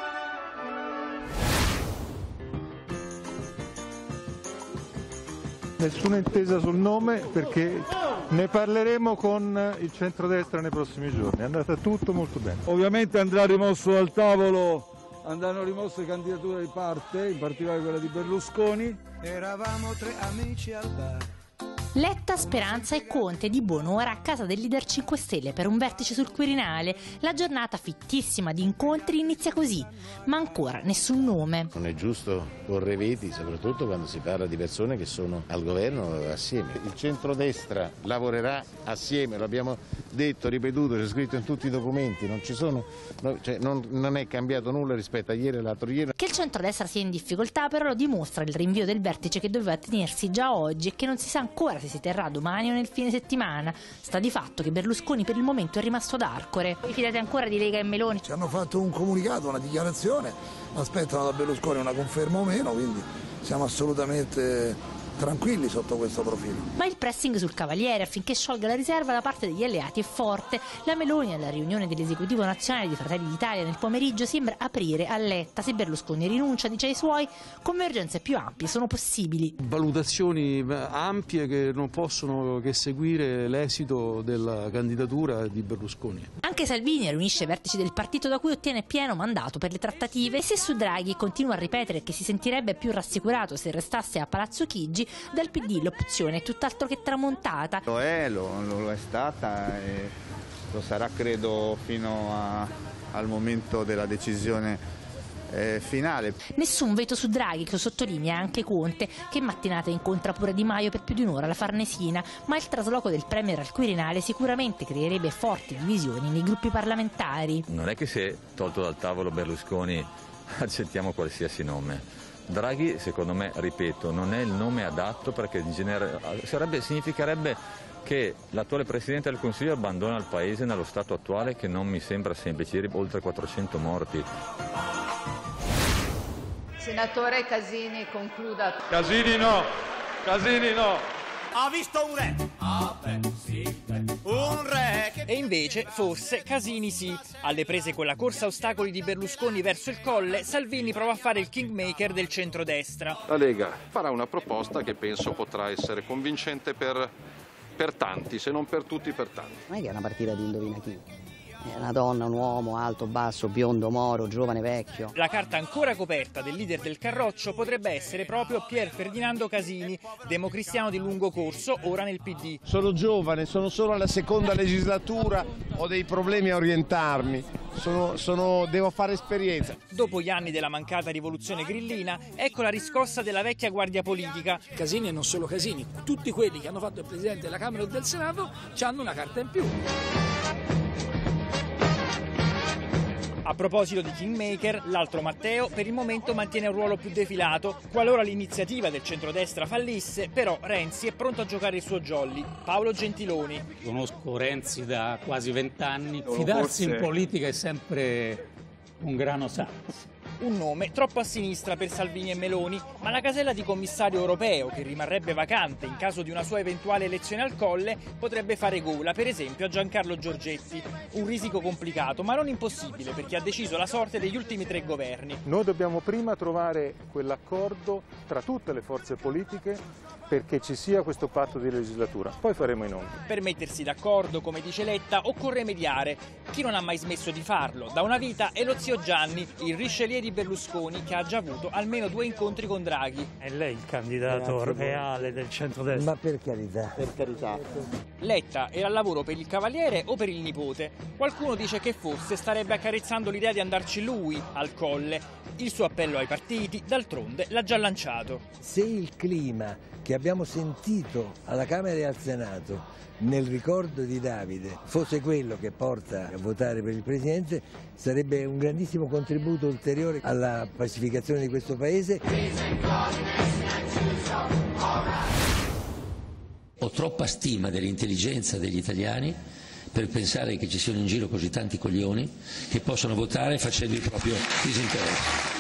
Nessuna intesa sul nome perché ne parleremo con il centrodestra nei prossimi giorni. È andata tutto molto bene. Ovviamente andrà rimosso dal tavolo. Andranno rimosse candidature di parte, in particolare quella di Berlusconi. Eravamo 3 amici al bar. Letta, Speranza e Conte di buon'ora a casa del leader 5 Stelle per un vertice sul Quirinale. La giornata fittissima di incontri inizia così, ma ancora nessun nome. Non è giusto porre veti, soprattutto quando si parla di persone che sono al governo assieme. Il centrodestra lavorerà assieme, lo abbiamo detto, ripetuto, c'è scritto in tutti i documenti, non è cambiato nulla rispetto a ieri e l'altro ieri. Che il centrodestra sia in difficoltà però lo dimostra il rinvio del vertice che doveva tenersi già oggi e che non si sa ancora se si terrà domani o nel fine settimana. Sta di fatto che Berlusconi per il momento è rimasto ad Arcore. Vi fidate ancora di Lega e Meloni? Ci hanno fatto un comunicato, una dichiarazione, aspettano da Berlusconi una conferma o meno, quindi siamo assolutamente tranquilli sotto questo profilo. Ma il pressing sul Cavaliere affinché sciolga la riserva da parte degli alleati è forte. La Meloni alla riunione dell'esecutivo nazionale di Fratelli d'Italia nel pomeriggio sembra aprire a Letta. Se Berlusconi rinuncia, dice ai suoi, convergenze più ampie sono possibili. Valutazioni ampie che non possono che seguire l'esito della candidatura di Berlusconi. Anche Salvini riunisce i vertici del partito da cui ottiene pieno mandato per le trattative e se su Draghi continua a ripetere che si sentirebbe più rassicurato se restasse a Palazzo Chigi, dal PD l'opzione è tutt'altro che tramontata. Lo è stata e lo sarà credo fino al momento della decisione finale. Nessun veto su Draghi, che lo sottolinea anche Conte, che mattinata incontra pure Di Maio per più di un'ora alla Farnesina, ma il trasloco del Premier al Quirinale sicuramente creerebbe forti divisioni nei gruppi parlamentari. Non è che se tolto dal tavolo Berlusconi accettiamo qualsiasi nome. Draghi, secondo me, ripeto, non è il nome adatto perché significherebbe che l'attuale Presidente del Consiglio abbandona il Paese nello stato attuale, che non mi sembra semplice, oltre 400 morti. Senatore Casini, concluda. Casini no! Ha visto un re? Un re che... E invece, forse, Casini sì. Alle prese con la corsa a ostacoli di Berlusconi verso il Colle, Salvini prova a fare il kingmaker del centrodestra. La Lega farà una proposta che penso potrà essere convincente per tanti, se non per tutti, per tanti. Non è che è una partita di indovina chi. È una donna, un uomo, alto, basso, biondo, moro, giovane, vecchio. La carta ancora coperta del leader del Carroccio potrebbe essere proprio Pier Ferdinando Casini, democristiano di lungo corso, ora nel PD. Sono giovane, sono solo alla seconda legislatura, ho dei problemi a orientarmi, devo fare esperienza. Dopo gli anni della mancata rivoluzione grillina, ecco la riscossa della vecchia guardia politica. Casini e non solo Casini, tutti quelli che hanno fatto il Presidente della Camera e del Senato hanno una carta in più. A proposito di Kingmaker, l'altro Matteo per il momento mantiene un ruolo più defilato. Qualora l'iniziativa del centrodestra fallisse, però Renzi è pronto a giocare il suo jolly. Paolo Gentiloni. Conosco Renzi da quasi 20 anni. Fidarsi in politica è sempre un grano salis. Un nome troppo a sinistra per Salvini e Meloni, ma la casella di commissario europeo, che rimarrebbe vacante in caso di una sua eventuale elezione al Colle, potrebbe fare gola, per esempio, a Giancarlo Giorgetti. Un risico complicato, ma non impossibile, perché ha deciso la sorte degli ultimi 3 governi. Noi dobbiamo prima trovare quell'accordo tra tutte le forze politiche perché ci sia questo patto di legislatura, poi faremo i nomi. Per mettersi d'accordo, come dice Letta, occorre mediare. Chi non ha mai smesso di farlo da una vita è lo zio Gianni, il Richelieu di Berlusconi, che ha già avuto almeno 2 incontri con Draghi. È lei il candidato reale del centrodestra? Ma per carità. Per carità. Letta era al lavoro per il cavaliere o per il nipote? Qualcuno dice che forse starebbe accarezzando l'idea di andarci lui al Colle. Il suo appello ai partiti, d'altronde, l'ha già lanciato. Se il clima che abbiamo sentito alla Camera e al Senato nel ricordo di Davide fosse quello che porta a votare per il Presidente, sarebbe un grandissimo contributo ulteriore alla pacificazione di questo Paese. Ho troppa stima dell'intelligenza degli italiani per pensare che ci siano in giro così tanti coglioni che possono votare facendo il proprio disinteresse.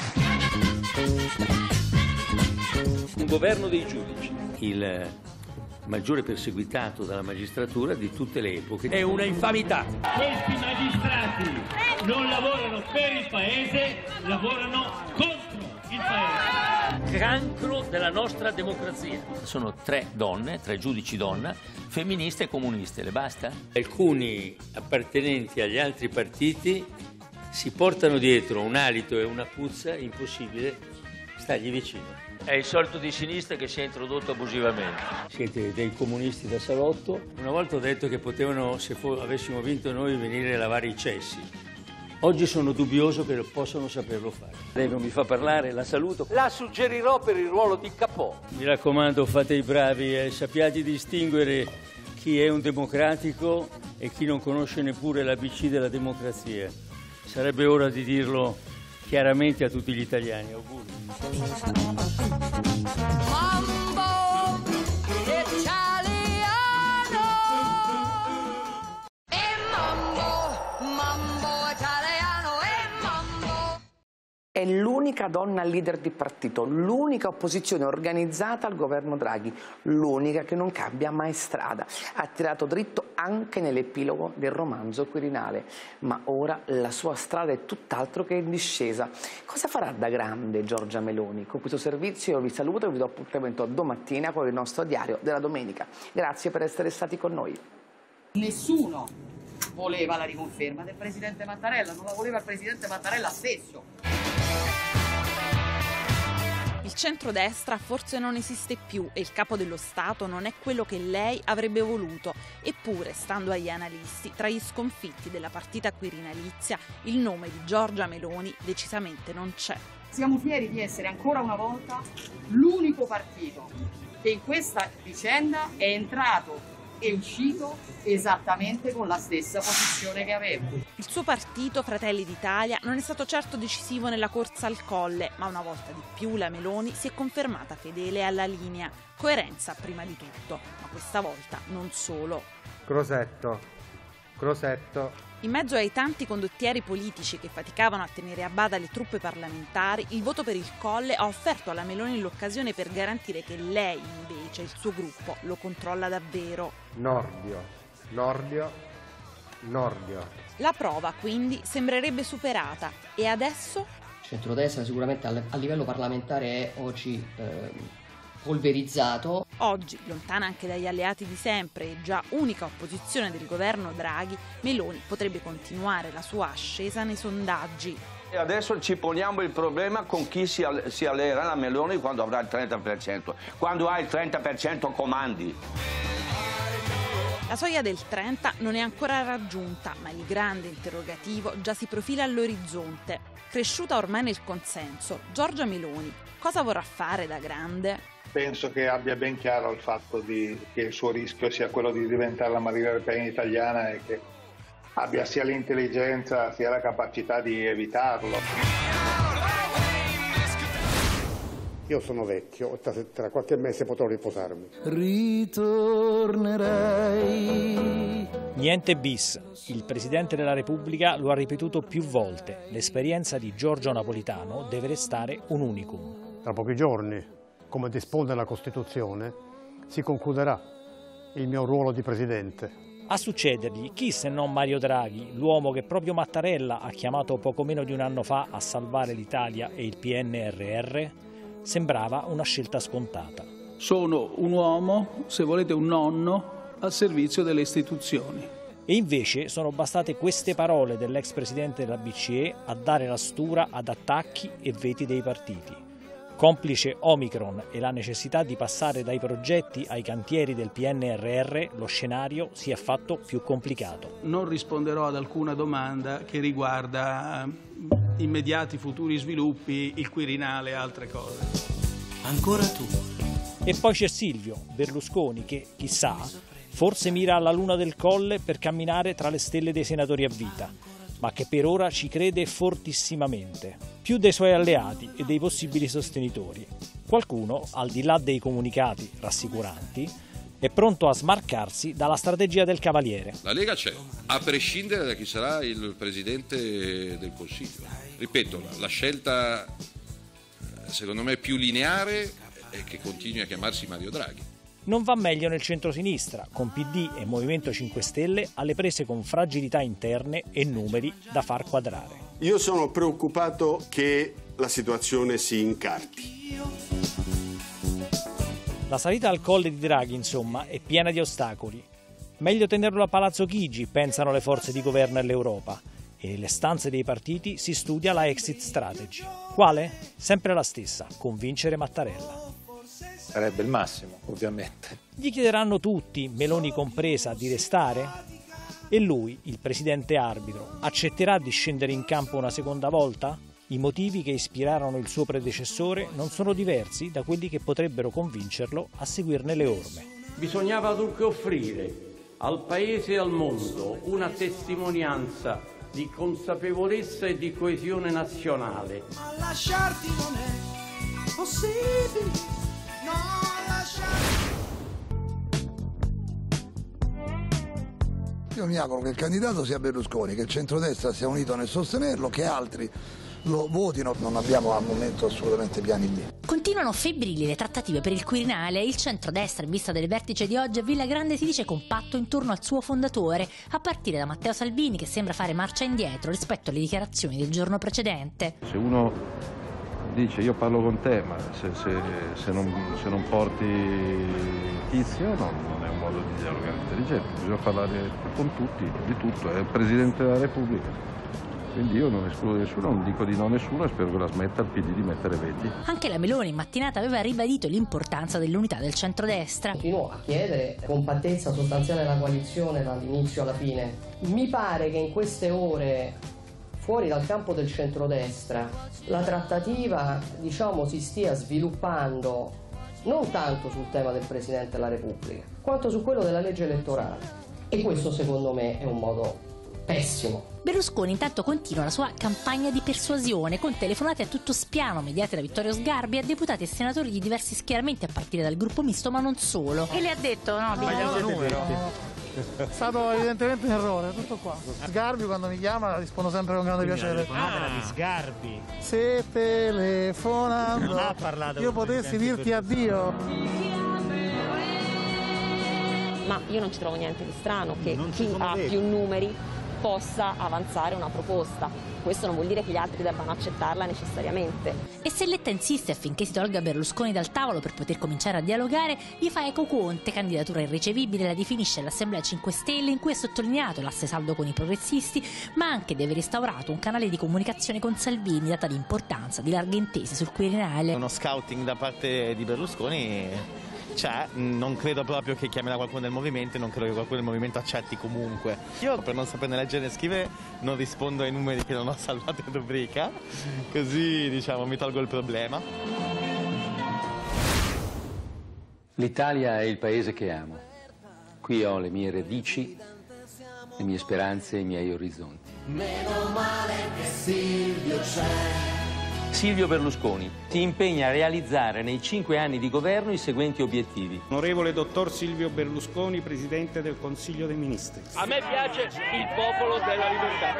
Un governo dei giudici, il maggiore perseguitato dalla magistratura di tutte le epoche. È una infamità. Questi magistrati non lavorano per il Paese, lavorano contro il Paese. Cancro della nostra democrazia. Sono 3 donne, 3 giudici donna, femministe e comuniste, le basta? Alcuni appartenenti agli altri partiti si portano dietro un alito e una puzza impossibile stargli vicino. È il solito di sinistra che si è introdotto abusivamente. Siete dei comunisti da salotto. Una volta ho detto che potevano, se avessimo vinto noi, venire a lavare i cessi. Oggi sono dubbioso che possano saperlo fare. Lei non mi fa parlare, la saluto. La suggerirò per il ruolo di capò. Mi raccomando, fate i bravi e sappiate distinguere chi è un democratico e chi non conosce neppure l'ABC della democrazia. Sarebbe ora di dirlo chiaramente a tutti gli italiani. Auguri. È l'unica donna leader di partito, l'unica opposizione organizzata al governo Draghi, l'unica che non cambia mai strada. Ha tirato dritto anche nell'epilogo del romanzo Quirinale, ma ora la sua strada è tutt'altro che in discesa. Cosa farà da grande Giorgia Meloni? Con questo servizio io vi saluto e vi do appuntamento domattina con il nostro diario della domenica. Grazie per essere stati con noi. Nessuno voleva la riconferma del Presidente Mattarella, non la voleva il Presidente Mattarella stesso. Il centrodestra forse non esiste più e il capo dello Stato non è quello che lei avrebbe voluto. Eppure, stando agli analisti, tra gli sconfitti della partita quirinalizia, il nome di Giorgia Meloni decisamente non c'è. Siamo fieri di essere ancora una volta l'unico partito che in questa vicenda è entrato e uscito esattamente con la stessa posizione che aveva. Il suo partito, Fratelli d'Italia, non è stato certo decisivo nella corsa al Colle, ma una volta di più la Meloni si è confermata fedele alla linea. Coerenza prima di tutto, ma questa volta non solo. Crosetto. In mezzo ai tanti condottieri politici che faticavano a tenere a bada le truppe parlamentari, il voto per il Colle ha offerto alla Meloni l'occasione per garantire che lei, invece, il suo gruppo, lo controlla davvero. Nordio. La prova, quindi, sembrerebbe superata. E adesso? Il centrodestra sicuramente a livello parlamentare è oggi polverizzato. Oggi, lontana anche dagli alleati di sempre e già unica opposizione del governo Draghi, Meloni potrebbe continuare la sua ascesa nei sondaggi. E adesso ci poniamo il problema con chi si alleerà la Meloni quando avrà il 30%. Quando ha il 30% comandi. La soglia del 30 non è ancora raggiunta, ma il grande interrogativo già si profila all'orizzonte. Cresciuta ormai nel consenso, Giorgia Meloni cosa vorrà fare da grande? Penso che abbia ben chiaro il fatto che il suo rischio sia quello di diventare la Marine Le Pen italiana e che abbia sia l'intelligenza sia la capacità di evitarlo. Io sono vecchio, tra qualche mese potrò riposarmi. Ritornerai. Niente bis. Il Presidente della Repubblica lo ha ripetuto più volte. L'esperienza di Giorgio Napolitano deve restare un unicum. Tra pochi giorni, come dispone la Costituzione, si concluderà il mio ruolo di Presidente. A succedergli chi se non Mario Draghi, l'uomo che proprio Mattarella ha chiamato poco meno di un anno fa a salvare l'Italia e il PNRR? Sembrava una scelta scontata. Sono un uomo, se volete un nonno, al servizio delle istituzioni. E invece sono bastate queste parole dell'ex presidente della BCE a dare la stura ad attacchi e veti dei partiti. Complice Omicron e la necessità di passare dai progetti ai cantieri del PNRR, lo scenario si è fatto più complicato. Non risponderò ad alcuna domanda che riguarda immediati futuri sviluppi, il Quirinale e altre cose. Ancora tu. E poi c'è Silvio Berlusconi che, chissà, forse mira alla luna del Colle per camminare tra le stelle dei senatori a vita, ma che per ora ci crede fortissimamente, più dei suoi alleati e dei possibili sostenitori. Qualcuno, al di là dei comunicati rassicuranti, è pronto a smarcarsi dalla strategia del Cavaliere. La Lega c'è, a prescindere da chi sarà il Presidente del Consiglio. Ripeto, la scelta secondo me più lineare è che continui a chiamarsi Mario Draghi. Non va meglio nel centrosinistra, con PD e Movimento 5 Stelle alle prese con fragilità interne e numeri da far quadrare. Io sono preoccupato che la situazione si incarti. La salita al Colle di Draghi, insomma, è piena di ostacoli. Meglio tenerlo a Palazzo Chigi, pensano le forze di governo e l'Europa. E nelle stanze dei partiti si studia la exit strategy. Quale? Sempre la stessa, convincere Mattarella. Sarebbe il massimo, ovviamente. Gli chiederanno tutti, Meloni compresa, di restare? E lui, il presidente arbitro, accetterà di scendere in campo una seconda volta? I motivi che ispirarono il suo predecessore non sono diversi da quelli che potrebbero convincerlo a seguirne le orme. Bisognava dunque offrire al Paese e al mondo una testimonianza di consapevolezza e di coesione nazionale. Ma lasciarti non è possibile, no, lasciarti. Io mi auguro che il candidato sia Berlusconi, che il centrodestra sia unito nel sostenerlo, che altri lo votino. Non abbiamo al momento assolutamente piani B. Continuano febbrili le trattative per il Quirinale e il centrodestra, in vista del vertice di oggi a Villa Grande, si dice compatto intorno al suo fondatore, a partire da Matteo Salvini, che sembra fare marcia indietro rispetto alle dichiarazioni del giorno precedente. Se uno dice io parlo con te, ma se non porti Tizio non è un modo di dialogare intelligente, bisogna parlare con tutti, di tutto, è il Presidente della Repubblica. Quindi io non escludo nessuno, non dico di no a nessuno e spero che la smetta il PD di mettere veti. Anche la Meloni in mattinata aveva ribadito l'importanza dell'unità del centrodestra. Continuo a chiedere compattezza sostanziale della coalizione dall'inizio alla fine. Mi pare che in queste ore, fuori dal campo del centrodestra, la trattativa, si stia sviluppando non tanto sul tema del Presidente della Repubblica, quanto su quello della legge elettorale. E questo secondo me è un modo pessimo. Berlusconi intanto continua la sua campagna di persuasione con telefonate a tutto spiano mediate da Vittorio Sgarbi a deputati e senatori di diversi schieramenti a partire dal gruppo misto, ma non solo. E le ha detto no, sbagliato numero. È stato evidentemente un errore, tutto qua. Sgarbi quando mi chiama rispondo sempre con grande piacere. Era di Sgarbi. Se telefonando non ha parlato io potessi dirti addio. Ma io non ci trovo niente di strano che chi ha più numeri possa avanzare una proposta. Questo non vuol dire che gli altri debbano accettarla necessariamente. E se Letta insiste affinché si tolga Berlusconi dal tavolo per poter cominciare a dialogare, gli fa eco Conte, candidatura irricevibile, la definisce all'Assemblea 5 Stelle, in cui ha sottolineato l'asse saldo con i progressisti, ma anche di aver instaurato un canale di comunicazione con Salvini, data l'importanza di larghe intese sul Quirinale. Uno scouting da parte di Berlusconi c'è, non credo proprio che chiamerà qualcuno del movimento, non credo che qualcuno del movimento accetti comunque. Io, per non saperne leggere né scrivere, non rispondo ai numeri che non ho salvato in rubrica, così mi tolgo il problema. L'Italia è il paese che amo. Qui ho le mie radici le mie speranze e i miei orizzonti. Meno male che Silvio c'è. Silvio Berlusconi si impegna a realizzare nei 5 anni di governo i seguenti obiettivi. Onorevole dottor Silvio Berlusconi, Presidente del Consiglio dei Ministri. A me piace il popolo della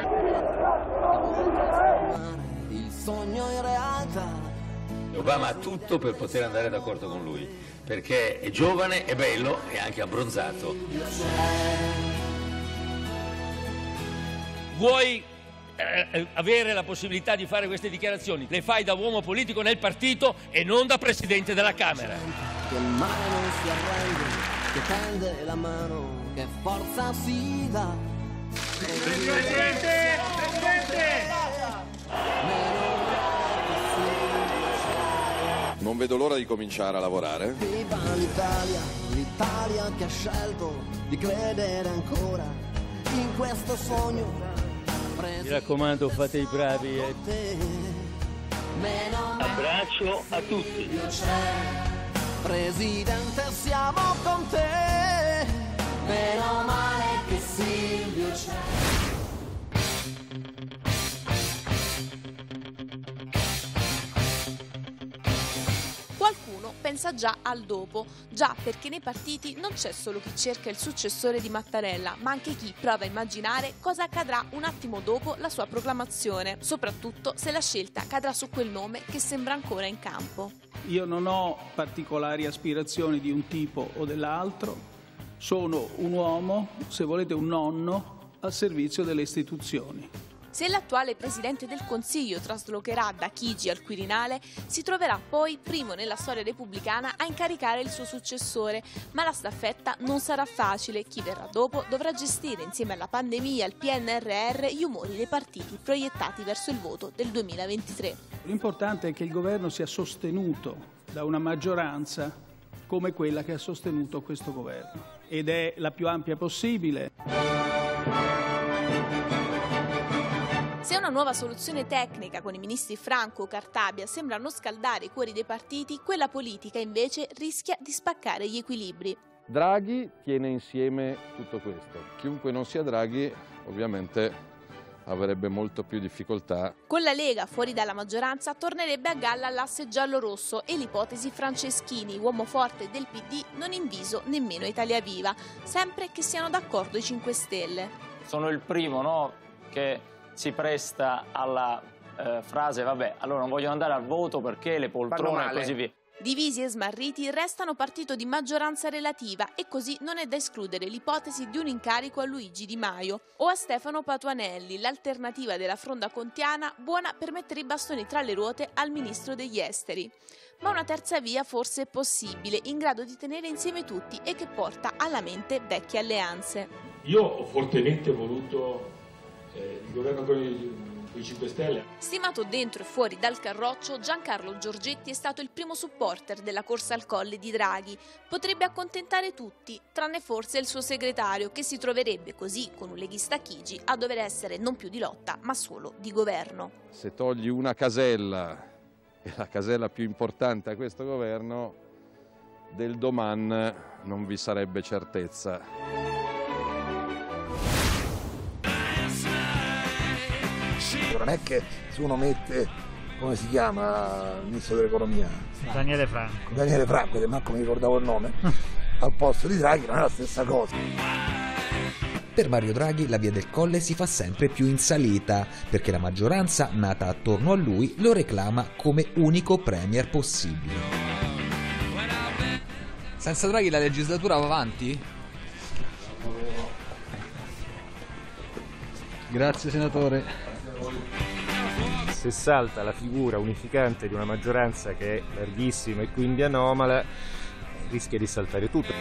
libertà. Il sogno in realtà. Obama ha tutto per poter andare d'accordo con lui, perché è giovane, è bello e anche abbronzato. Vuoi avere la possibilità di fare queste dichiarazioni? Le fai da uomo politico nel partito e non da Presidente della Camera. Che mai non si arrende, che tende la mano, che forza si dà. Presidente! Non vedo l'ora di cominciare a lavorare. Viva l'Italia, l'Italia che ha scelto di credere ancora in questo sogno. Mi raccomando, fate i bravi. Abbraccio a tutti. Presidente, siamo con te. Meno male che Silvio c'è. Qualcuno pensa già al dopo, già perché nei partiti non c'è solo chi cerca il successore di Mattarella, ma anche chi prova a immaginare cosa accadrà un attimo dopo la sua proclamazione, soprattutto se la scelta cadrà su quel nome che sembra ancora in campo. Io non ho particolari aspirazioni di un tipo o dell'altro, sono un uomo, se volete un nonno, al servizio delle istituzioni. Se l'attuale Presidente del Consiglio traslocherà da Chigi al Quirinale, si troverà poi primo nella storia repubblicana a incaricare il suo successore, ma la staffetta non sarà facile. Chi verrà dopo dovrà gestire insieme alla pandemia e al PNRR gli umori dei partiti proiettati verso il voto del 2023. L'importante è che il governo sia sostenuto da una maggioranza come quella che ha sostenuto questo governo, ed è la più ampia possibile. Se una nuova soluzione tecnica con i ministri Franco o Cartabia sembra non scaldare i cuori dei partiti, quella politica invece rischia di spaccare gli equilibri. Draghi tiene insieme tutto questo. Chiunque non sia Draghi, ovviamente, avrebbe molto più difficoltà. Con la Lega fuori dalla maggioranza tornerebbe a galla l'asse giallo-rosso e l'ipotesi Franceschini, uomo forte del PD, non inviso nemmeno Italia Viva, sempre che siano d'accordo i 5 Stelle. Sono il primo, no, che si presta alla frase vabbè, allora non voglio andare al voto perché le poltrone e così via. Divisi e smarriti restano partito di maggioranza relativa e così non è da escludere l'ipotesi di un incarico a Luigi Di Maio o a Stefano Patuanelli, l'alternativa della fronda contiana buona per mettere i bastoni tra le ruote al ministro degli esteri. Ma una terza via forse è possibile, in grado di tenere insieme tutti e che porta alla mente vecchie alleanze. Io ho fortemente voluto il governo con i 5 Stelle. Stimato dentro e fuori dal carroccio, Giancarlo Giorgetti è stato il primo supporter della corsa al colle di Draghi. Potrebbe accontentare tutti, tranne forse il suo segretario, che si troverebbe così, con un leghista Chigi, a dover essere non più di lotta, ma solo di governo. Se togli una casella, e la casella più importante a questo governo, del domani non vi sarebbe certezza. Non è che se uno mette, come si chiama il ministro dell'economia? Daniele Franco. Daniele Franco, che manco mi ricordavo il nome, al posto di Draghi non è la stessa cosa. Per Mario Draghi la via del Colle si fa sempre più in salita, perché la maggioranza nata attorno a lui lo reclama come unico premier possibile. Senza Draghi la legislatura va avanti? Grazie senatore. Se salta la figura unificante di una maggioranza che è larghissima e quindi anomala, rischia di saltare tutto.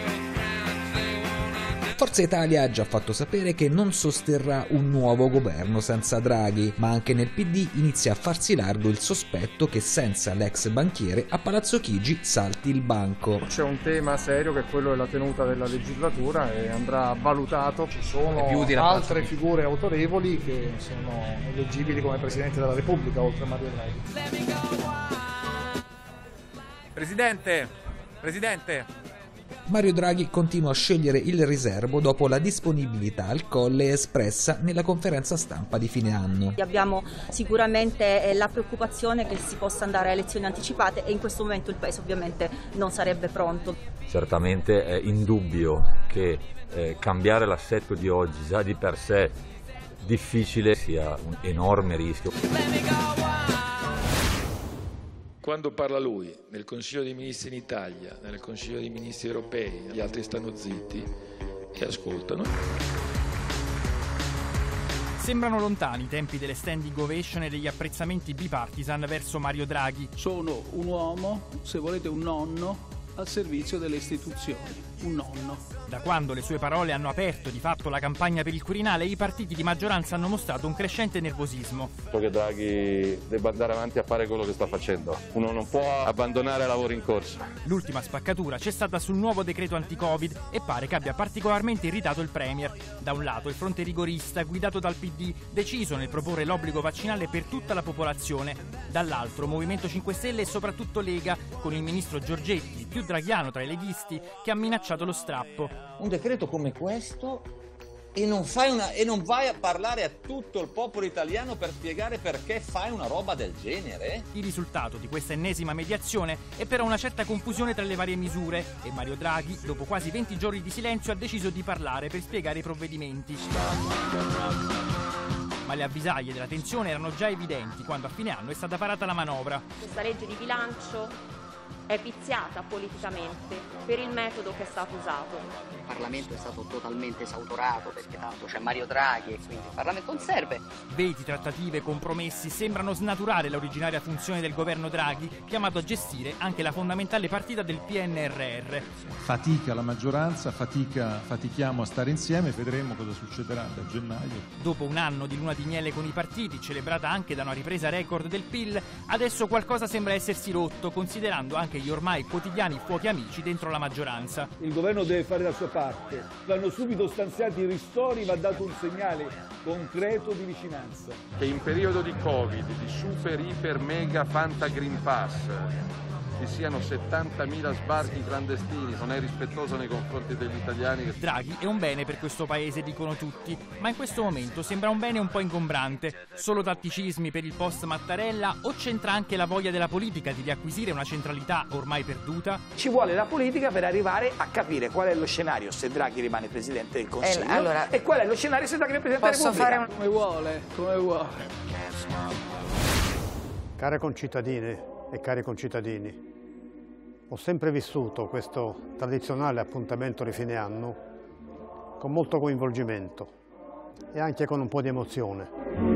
Forza Italia ha già fatto sapere che non sosterrà un nuovo governo senza Draghi, ma anche nel PD inizia a farsi largo il sospetto che senza l'ex banchiere a Palazzo Chigi salti il banco. C'è un tema serio che è quello della tenuta della legislatura e andrà valutato. Ci sono altre figure autorevoli che sono eleggibili come Presidente della Repubblica oltre a Mario Draghi. Presidente, Mario Draghi continua a scegliere il riservo dopo la disponibilità al Colle espressa nella conferenza stampa di fine anno. Abbiamo sicuramente la preoccupazione che si possa andare a elezioni anticipate e in questo momento il Paese ovviamente non sarebbe pronto. Certamente è indubbio che cambiare l'assetto di oggi già di per sé difficile sia un enorme rischio. Quando parla lui nel Consiglio dei Ministri in Italia, nel Consiglio dei Ministri europei, gli altri stanno zitti e ascoltano. Sembrano lontani i tempi delle standing ovation e degli apprezzamenti bipartisan verso Mario Draghi. Sono un uomo, se volete un nonno, al servizio delle istituzioni. Un nonno. Da quando le sue parole hanno aperto di fatto la campagna per il Quirinale, i partiti di maggioranza hanno mostrato un crescente nervosismo. Penso che Draghi debba andare avanti a fare quello che sta facendo. Uno non può abbandonare lavori in corso. L'ultima spaccatura c'è stata sul nuovo decreto anti-Covid e pare che abbia particolarmente irritato il Premier. Da un lato il fronte rigorista, guidato dal PD, deciso nel proporre l'obbligo vaccinale per tutta la popolazione. Dall'altro Movimento 5 Stelle e soprattutto Lega, con il ministro Giorgetti, più draghiano tra i leghisti, che ha minacciato lo strappo. Un decreto come questo e non vai a parlare a tutto il popolo italiano per spiegare perché fai una roba del genere? Il risultato di questa ennesima mediazione è però una certa confusione tra le varie misure e Mario Draghi, dopo quasi 20 giorni di silenzio, ha deciso di parlare per spiegare i provvedimenti. Ma le avvisaglie della tensione erano già evidenti quando a fine anno è stata varata la manovra. Questa legge di bilancio è viziata politicamente per il metodo che è stato usato. Il Parlamento è stato totalmente esautorato perché tanto c'è Mario Draghi e quindi il Parlamento non serve. Veti, trattative, compromessi sembrano snaturare l'originaria funzione del governo Draghi, chiamato a gestire anche la fondamentale partita del PNRR. Fatica la maggioranza, fatichiamo a stare insieme, vedremo cosa succederà da gennaio. Dopo un anno di luna di miele con i partiti, celebrata anche da una ripresa record del PIL, adesso qualcosa sembra essersi rotto, considerando anche gli ormai quotidiani fuochi amici dentro la maggioranza. Il governo deve fare la sua parte. Vanno subito stanziati i ristori, va dato un segnale concreto di vicinanza. Che in periodo di Covid, di super, iper, mega, fanta Green Pass, ci siano 70.000 sbarchi clandestini, non è rispettoso nei confronti degli italiani. Draghi è un bene per questo paese, dicono tutti, ma in questo momento sembra un bene un po' ingombrante. Solo tatticismi per il post Mattarella o c'entra anche la voglia della politica di riacquisire una centralità ormai perduta? Ci vuole la politica per arrivare a capire qual è lo scenario se Draghi rimane Presidente del Consiglio e qual è lo scenario se Draghi è Presidente della Repubblica. Come vuole. Care concittadine e cari concittadini, ho sempre vissuto questo tradizionale appuntamento di fine anno con molto coinvolgimento e anche con un po' di emozione.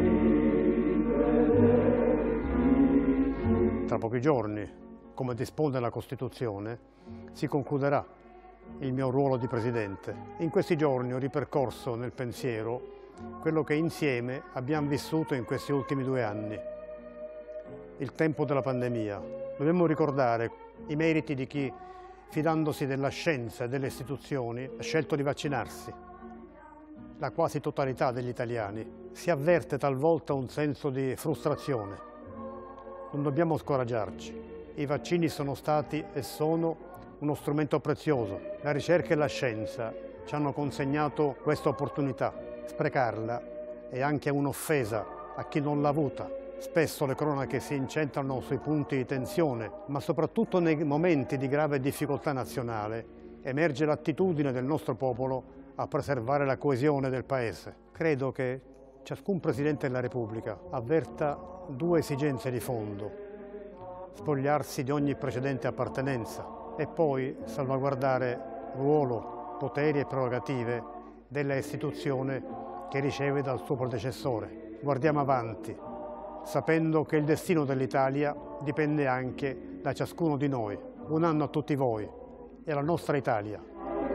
Tra pochi giorni, come dispone la Costituzione, si concluderà il mio ruolo di Presidente. In questi giorni ho ripercorso nel pensiero quello che insieme abbiamo vissuto in questi ultimi 2 anni. Il tempo della pandemia. Dobbiamo ricordare i meriti di chi, fidandosi della scienza e delle istituzioni, ha scelto di vaccinarsi. La quasi totalità degli italiani. Si avverte talvolta un senso di frustrazione. Non dobbiamo scoraggiarci. I vaccini sono stati e sono uno strumento prezioso. La ricerca e la scienza ci hanno consegnato questa opportunità. Sprecarla è anche un'offesa a chi non l'ha avuta. Spesso le cronache si incentrano sui punti di tensione, ma soprattutto nei momenti di grave difficoltà nazionale emerge l'attitudine del nostro popolo a preservare la coesione del Paese. Credo che ciascun Presidente della Repubblica avverta 2 esigenze di fondo: spogliarsi di ogni precedente appartenenza e poi salvaguardare ruolo, poteri e prerogative della istituzione che riceve dal suo predecessore. Guardiamo avanti, sapendo che il destino dell'Italia dipende anche da ciascuno di noi. Buon anno a tutti voi e alla nostra Italia.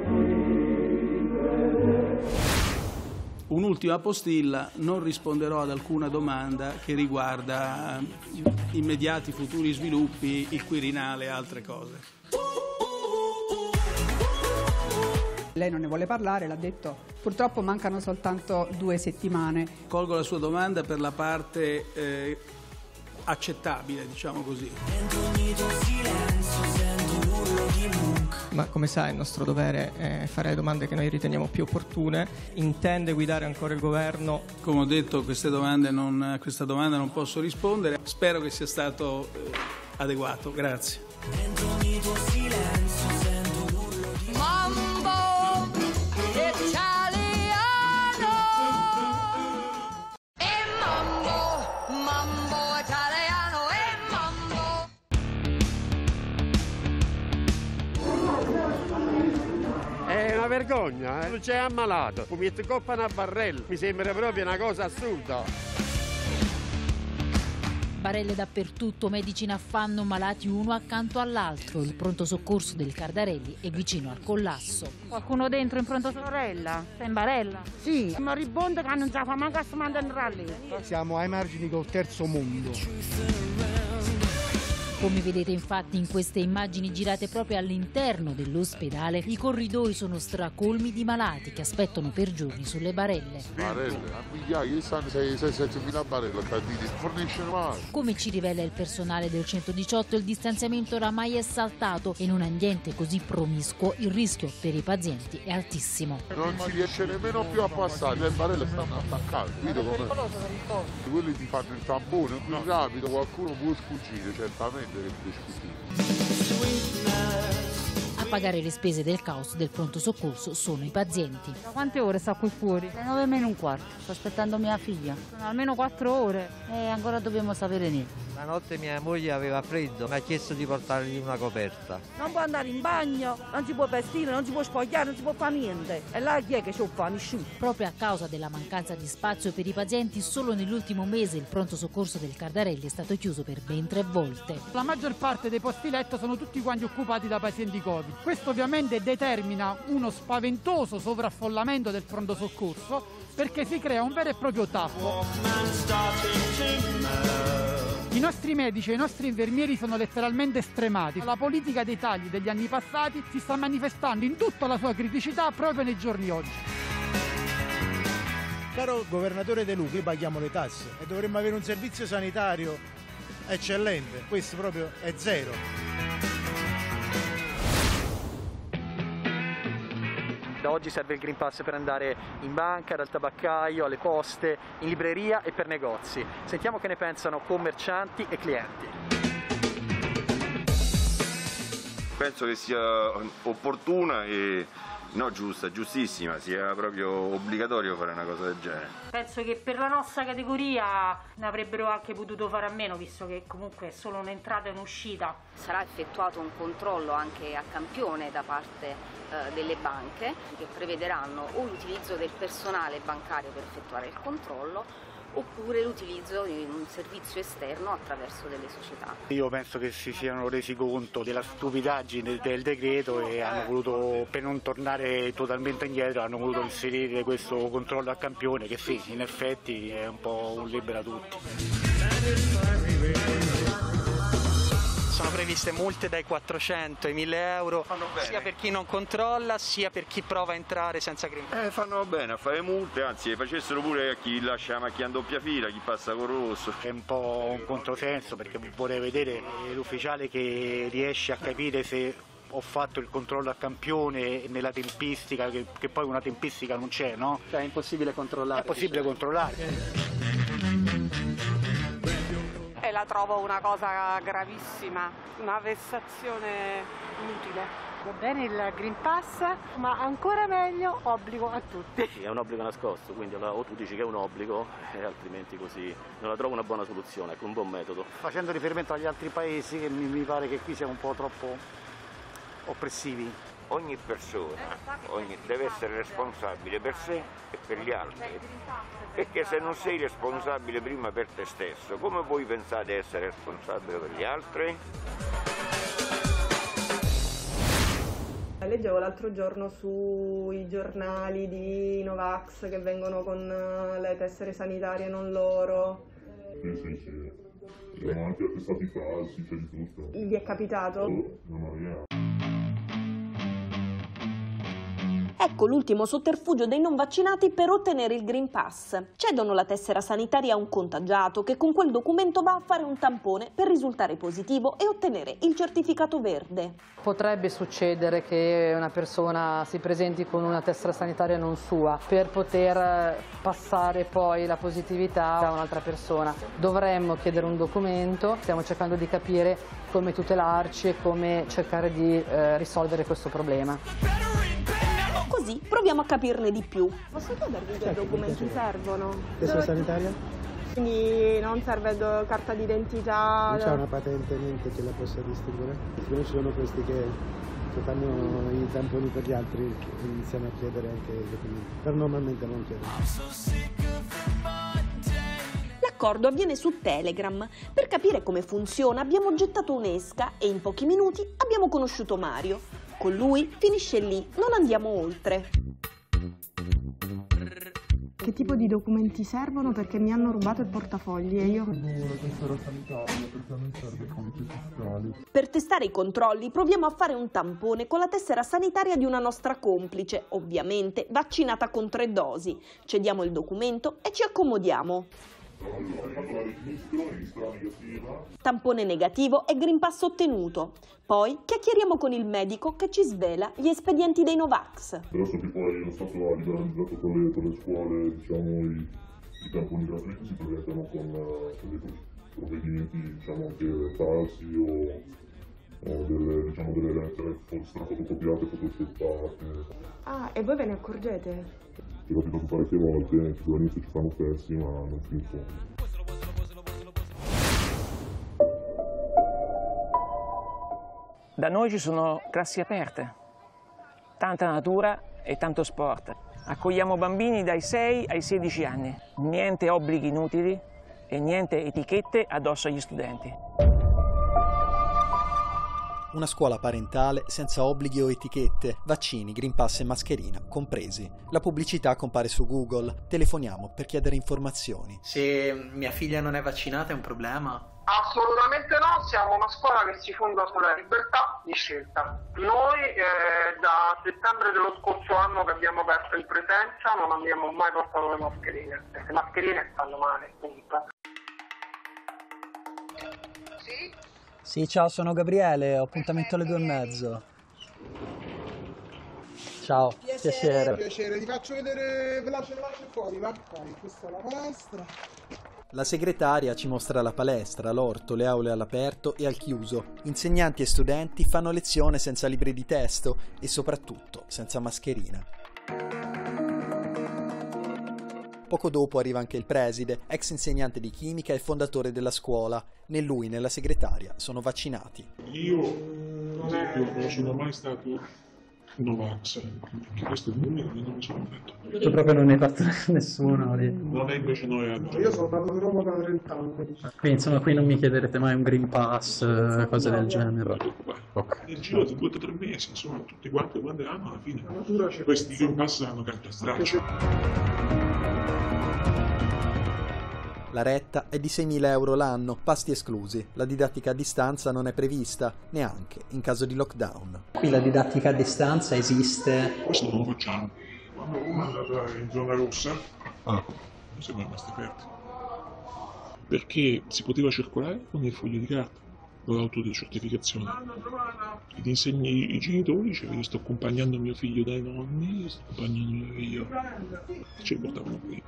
Un'ultima postilla: non risponderò ad alcuna domanda che riguarda immediati futuri sviluppi, il Quirinale e altre cose. Lei non ne vuole parlare, l'ha detto, purtroppo mancano soltanto 2 settimane. Colgo la sua domanda per la parte accettabile, diciamo così. ma come sai il nostro dovere è fare le domande che noi riteniamo più opportune. Intende guidare ancora il governo? Come ho detto, a questa domanda non posso rispondere. Spero che sia stato adeguato. Grazie. Dentro il tuo silenzio sento l'urlo di Mambo italiano. E mambo italiano, e mambo. È una vergogna, eh? Non c'è ammalato. Come mette coppa una barella. Mi sembra proprio una cosa assurda. Barelle dappertutto, medici in affanno, malati uno accanto all'altro. Il pronto soccorso del Cardarelli è vicino al collasso. Qualcuno dentro in pronto sorella? Sei in barella? Sì, moribonda che non sa fa manca a mandare a letto. Siamo ai margini col terzo mondo. Come vedete infatti in queste immagini girate proprio all'interno dell'ospedale, i corridoi sono stracolmi di malati che aspettano per giorni sulle barelle. Barelle, a migliaia, stanno 6-7 barelle, fornisce mai. Come ci rivela il personale del 118, il distanziamento oramai è saltato e in un ambiente così promiscuo il rischio per i pazienti è altissimo. Non si riesce nemmeno più a passare, le barelle stanno attaccate. Quelli ti fanno il tampone più rapido, qualcuno può sfuggire, certamente. A pagare le spese del caos del pronto soccorso sono i pazienti. Da quante ore sta qui fuori? 9 meno un quarto, sto aspettando mia figlia. Sono almeno 4 ore. E ancora dobbiamo sapere niente. La notte mia moglie aveva freddo, mi ha chiesto di portargli una coperta. Non può andare in bagno, non si può vestire, non si può spogliare, non si può fare niente. E là chi è che ci fa? Nessuno. Proprio a causa della mancanza di spazio per i pazienti, solo nell'ultimo mese il pronto soccorso del Cardarelli è stato chiuso per ben 3 volte. La maggior parte dei posti letto sono tutti quanti occupati da pazienti Covid. Questo ovviamente determina uno spaventoso sovraffollamento del pronto soccorso perché si crea un vero e proprio tappo. I nostri medici e i nostri infermieri sono letteralmente stremati. La politica dei tagli degli anni passati si sta manifestando in tutta la sua criticità proprio nei giorni oggi. Caro governatore De Luca, paghiamo le tasse e dovremmo avere un servizio sanitario eccellente. Questo proprio è zero. Da oggi serve il Green Pass per andare in banca, dal tabaccaio, alle poste, in libreria e per negozi. Sentiamo che ne pensano commercianti e clienti. Penso che sia opportuna e giustissima, sia proprio obbligatorio fare una cosa del genere. Penso che per la nostra categoria ne avrebbero anche potuto fare a meno, visto che comunque è solo un'entrata e un'uscita. Sarà effettuato un controllo anche a campione da parte delle banche, che prevederanno o l'utilizzo del personale bancario per effettuare il controllo oppure l'utilizzo di un servizio esterno attraverso delle società. Io penso che si siano resi conto della stupidaggine del decreto e hanno voluto, per non tornare totalmente indietro, hanno voluto inserire questo controllo a campione che sì, in effetti è un po' un libera tutti. Sono previste multe dai 400 ai 1000 euro, sia per chi non controlla sia per chi prova a entrare senza Green Pass. Fanno bene a fare multe, anzi facessero pure a chi lascia la macchina in doppia fila, chi passa con rosso. È un po' un controsenso perché vorrei vedere l'ufficiale che riesce a capire se ho fatto il controllo a campione nella tempistica, che poi una tempistica non c'è, no? Cioè è impossibile controllare. È possibile controllare. E la trovo una cosa gravissima, una vessazione inutile. Va bene il Green Pass, ma ancora meglio obbligo a tutti. È un obbligo nascosto, quindi o tu dici che è un obbligo e altrimenti così non la trovo una buona soluzione, ecco, un buon metodo. Facendo riferimento agli altri paesi, che mi pare che qui siamo un po' troppo oppressivi. Ogni persona deve essere responsabile per sé e per gli altri, perché se non sei responsabile prima per te stesso, come puoi pensare di essere responsabile per gli altri? Leggevo l'altro giorno sui giornali di Novax che vengono con le tessere sanitarie non loro. Sì. Sono anche attestati falsi, c'è di tutto. Gli è capitato? Non ho idea. Ecco l'ultimo sotterfugio dei non vaccinati per ottenere il Green Pass. Cedono la tessera sanitaria a un contagiato che con quel documento va a fare un tampone per risultare positivo e ottenere il certificato verde. Potrebbe succedere che una persona si presenti con una tessera sanitaria non sua per poter passare poi la positività a un'altra persona. Dovremmo chiedere un documento, stiamo cercando di capire come tutelarci e come cercare di risolvere questo problema. Così proviamo a capirne di più. Posso chiedervi che documenti servono? Tessera sanitaria? Quindi non serve carta d'identità? Non c'è una patente, niente che la possa distinguere? Siccome ci sono questi che fanno i tamponi per gli altri che iniziano a chiedere anche i documenti, però normalmente non chiedono. L'accordo avviene su Telegram. Per capire come funziona abbiamo gettato un'esca e in pochi minuti abbiamo conosciuto Mario. Con lui finisce lì, non andiamo oltre. Che tipo di documenti servono? Perché mi hanno rubato il portafogli e io... Per testare i controlli proviamo a fare un tampone con la tessera sanitaria di una nostra complice, ovviamente vaccinata con 3 dosi. Cediamo il documento e ci accomodiamo. Tampone negativo e Green Pass ottenuto. Poi chiacchieriamo con il medico che ci svela gli espedienti dei Novax. Adesso che poi lo Stato ha liberalizzato per le scuole, diciamo, i tamponi gratuiti si presentano con dei provvedimenti, diciamo, anche falsi o delle lettere fotocopiate, photoshoppate. Ah, e voi ve ne accorgete? Ci è capitato parecchie volte, sicuramente ci fanno pezzi, ma non fino in fondo. Da noi ci sono classi aperte, tanta natura e tanto sport. Accogliamo bambini dai 6 ai 16 anni. Niente obblighi inutili e niente etichette addosso agli studenti. Una scuola parentale senza obblighi o etichette, vaccini, Green Pass e mascherina compresi. La pubblicità compare su Google. Telefoniamo per chiedere informazioni. Se mia figlia non è vaccinata è un problema? Assolutamente no, siamo una scuola che si fonda sulla libertà di scelta. Noi da settembre dello scorso anno che abbiamo aperto in presenza non abbiamo mai portato le mascherine, perché le mascherine stanno male, punto. Sì? Sì, ciao, sono Gabriele, ho appuntamento alle 2:30. Ciao, piacere. Piacere, ti faccio vedere, ve lascio fuori, va? Questa è la palestra. La segretaria ci mostra la palestra, l'orto, le aule all'aperto e al chiuso. Insegnanti e studenti fanno lezione senza libri di testo e soprattutto senza mascherina. Poco dopo arriva anche il preside, ex insegnante di chimica e fondatore della scuola. Né lui né la segretaria sono vaccinati. Io, ad esempio, non sono mai stato Novax, perché questo è l'unico che non mi sono fatto. Tu proprio non hai fatto nessuno? Non è invece noi altri. Io sono stato solo da 30 anni. Quindi insomma qui non mi chiederete mai un Green Pass, cose del genere. Okay. Nel giro di 2 o 3 mesi, insomma, tutti quanti quando hanno alla fine. Questi Green Pass hanno carta straccia. La retta è di 6.000 euro l'anno, pasti esclusi. La didattica a distanza non è prevista, neanche in caso di lockdown. Qui la didattica a distanza esiste? Questo non lo facciamo. Quando uno è andato in zona rossa, non siamo rimasti aperti. Perché si poteva circolare con il foglio di carta, con l'auto di certificazione. Ed insegni i genitori, cioè io sto accompagnando mio figlio dai nonni, sto accompagnando mio figlio. E ci portavano qui.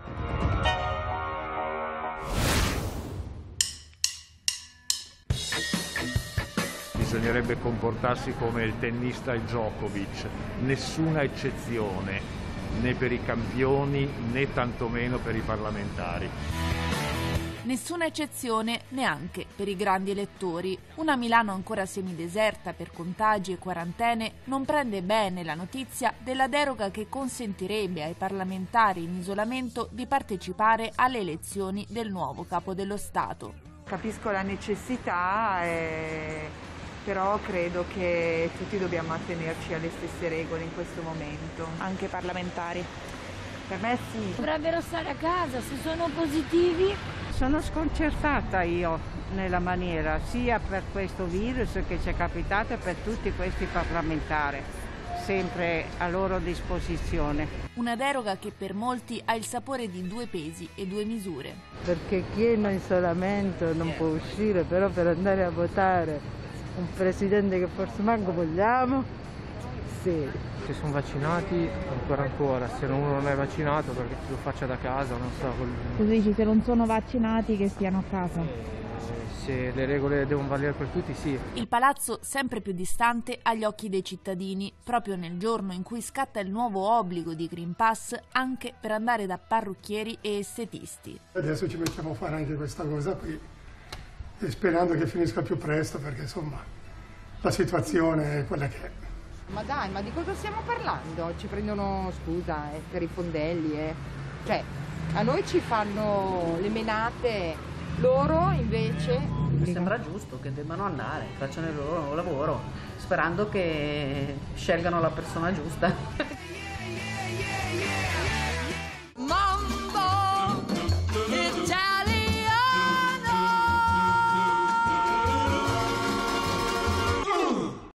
Bisognerebbe comportarsi come il tennista Djokovic, nessuna eccezione, né per i campioni né tantomeno per i parlamentari. Nessuna eccezione neanche per i grandi elettori. Una Milano ancora semideserta per contagi e quarantene non prende bene la notizia della deroga che consentirebbe ai parlamentari in isolamento di partecipare alle elezioni del nuovo capo dello Stato. Capisco la necessità, però credo che tutti dobbiamo attenerci alle stesse regole in questo momento. Anche parlamentari. Per me sì. Dovrebbero stare a casa se sono positivi. Sono sconcertata io nella maniera, sia per questo virus che ci è capitato e per tutti questi parlamentari. sempre a loro disposizione. Una deroga che per molti ha il sapore di 2 pesi e 2 misure. Perché chi è in isolamento non può uscire, però per andare a votare un presidente che forse manco vogliamo, sì. Se sono vaccinati ancora, se uno non è vaccinato perché lo faccia da casa, non so. Tu dici se non sono vaccinati che stiano a casa? Se le regole devono valere per tutti, sì. Il palazzo sempre più distante agli occhi dei cittadini, proprio nel giorno in cui scatta il nuovo obbligo di Green Pass anche per andare da parrucchieri e estetisti. Adesso ci mettiamo a fare anche questa cosa qui, e sperando che finisca più presto, perché insomma la situazione è quella che è. Ma dai, ma di cosa stiamo parlando? Ci prendono, scusa, per i fondelli, Cioè, a noi ci fanno le menate, loro invece... Mi sembra giusto che debbano andare, facciano il loro lavoro, sperando che scelgano la persona giusta. No!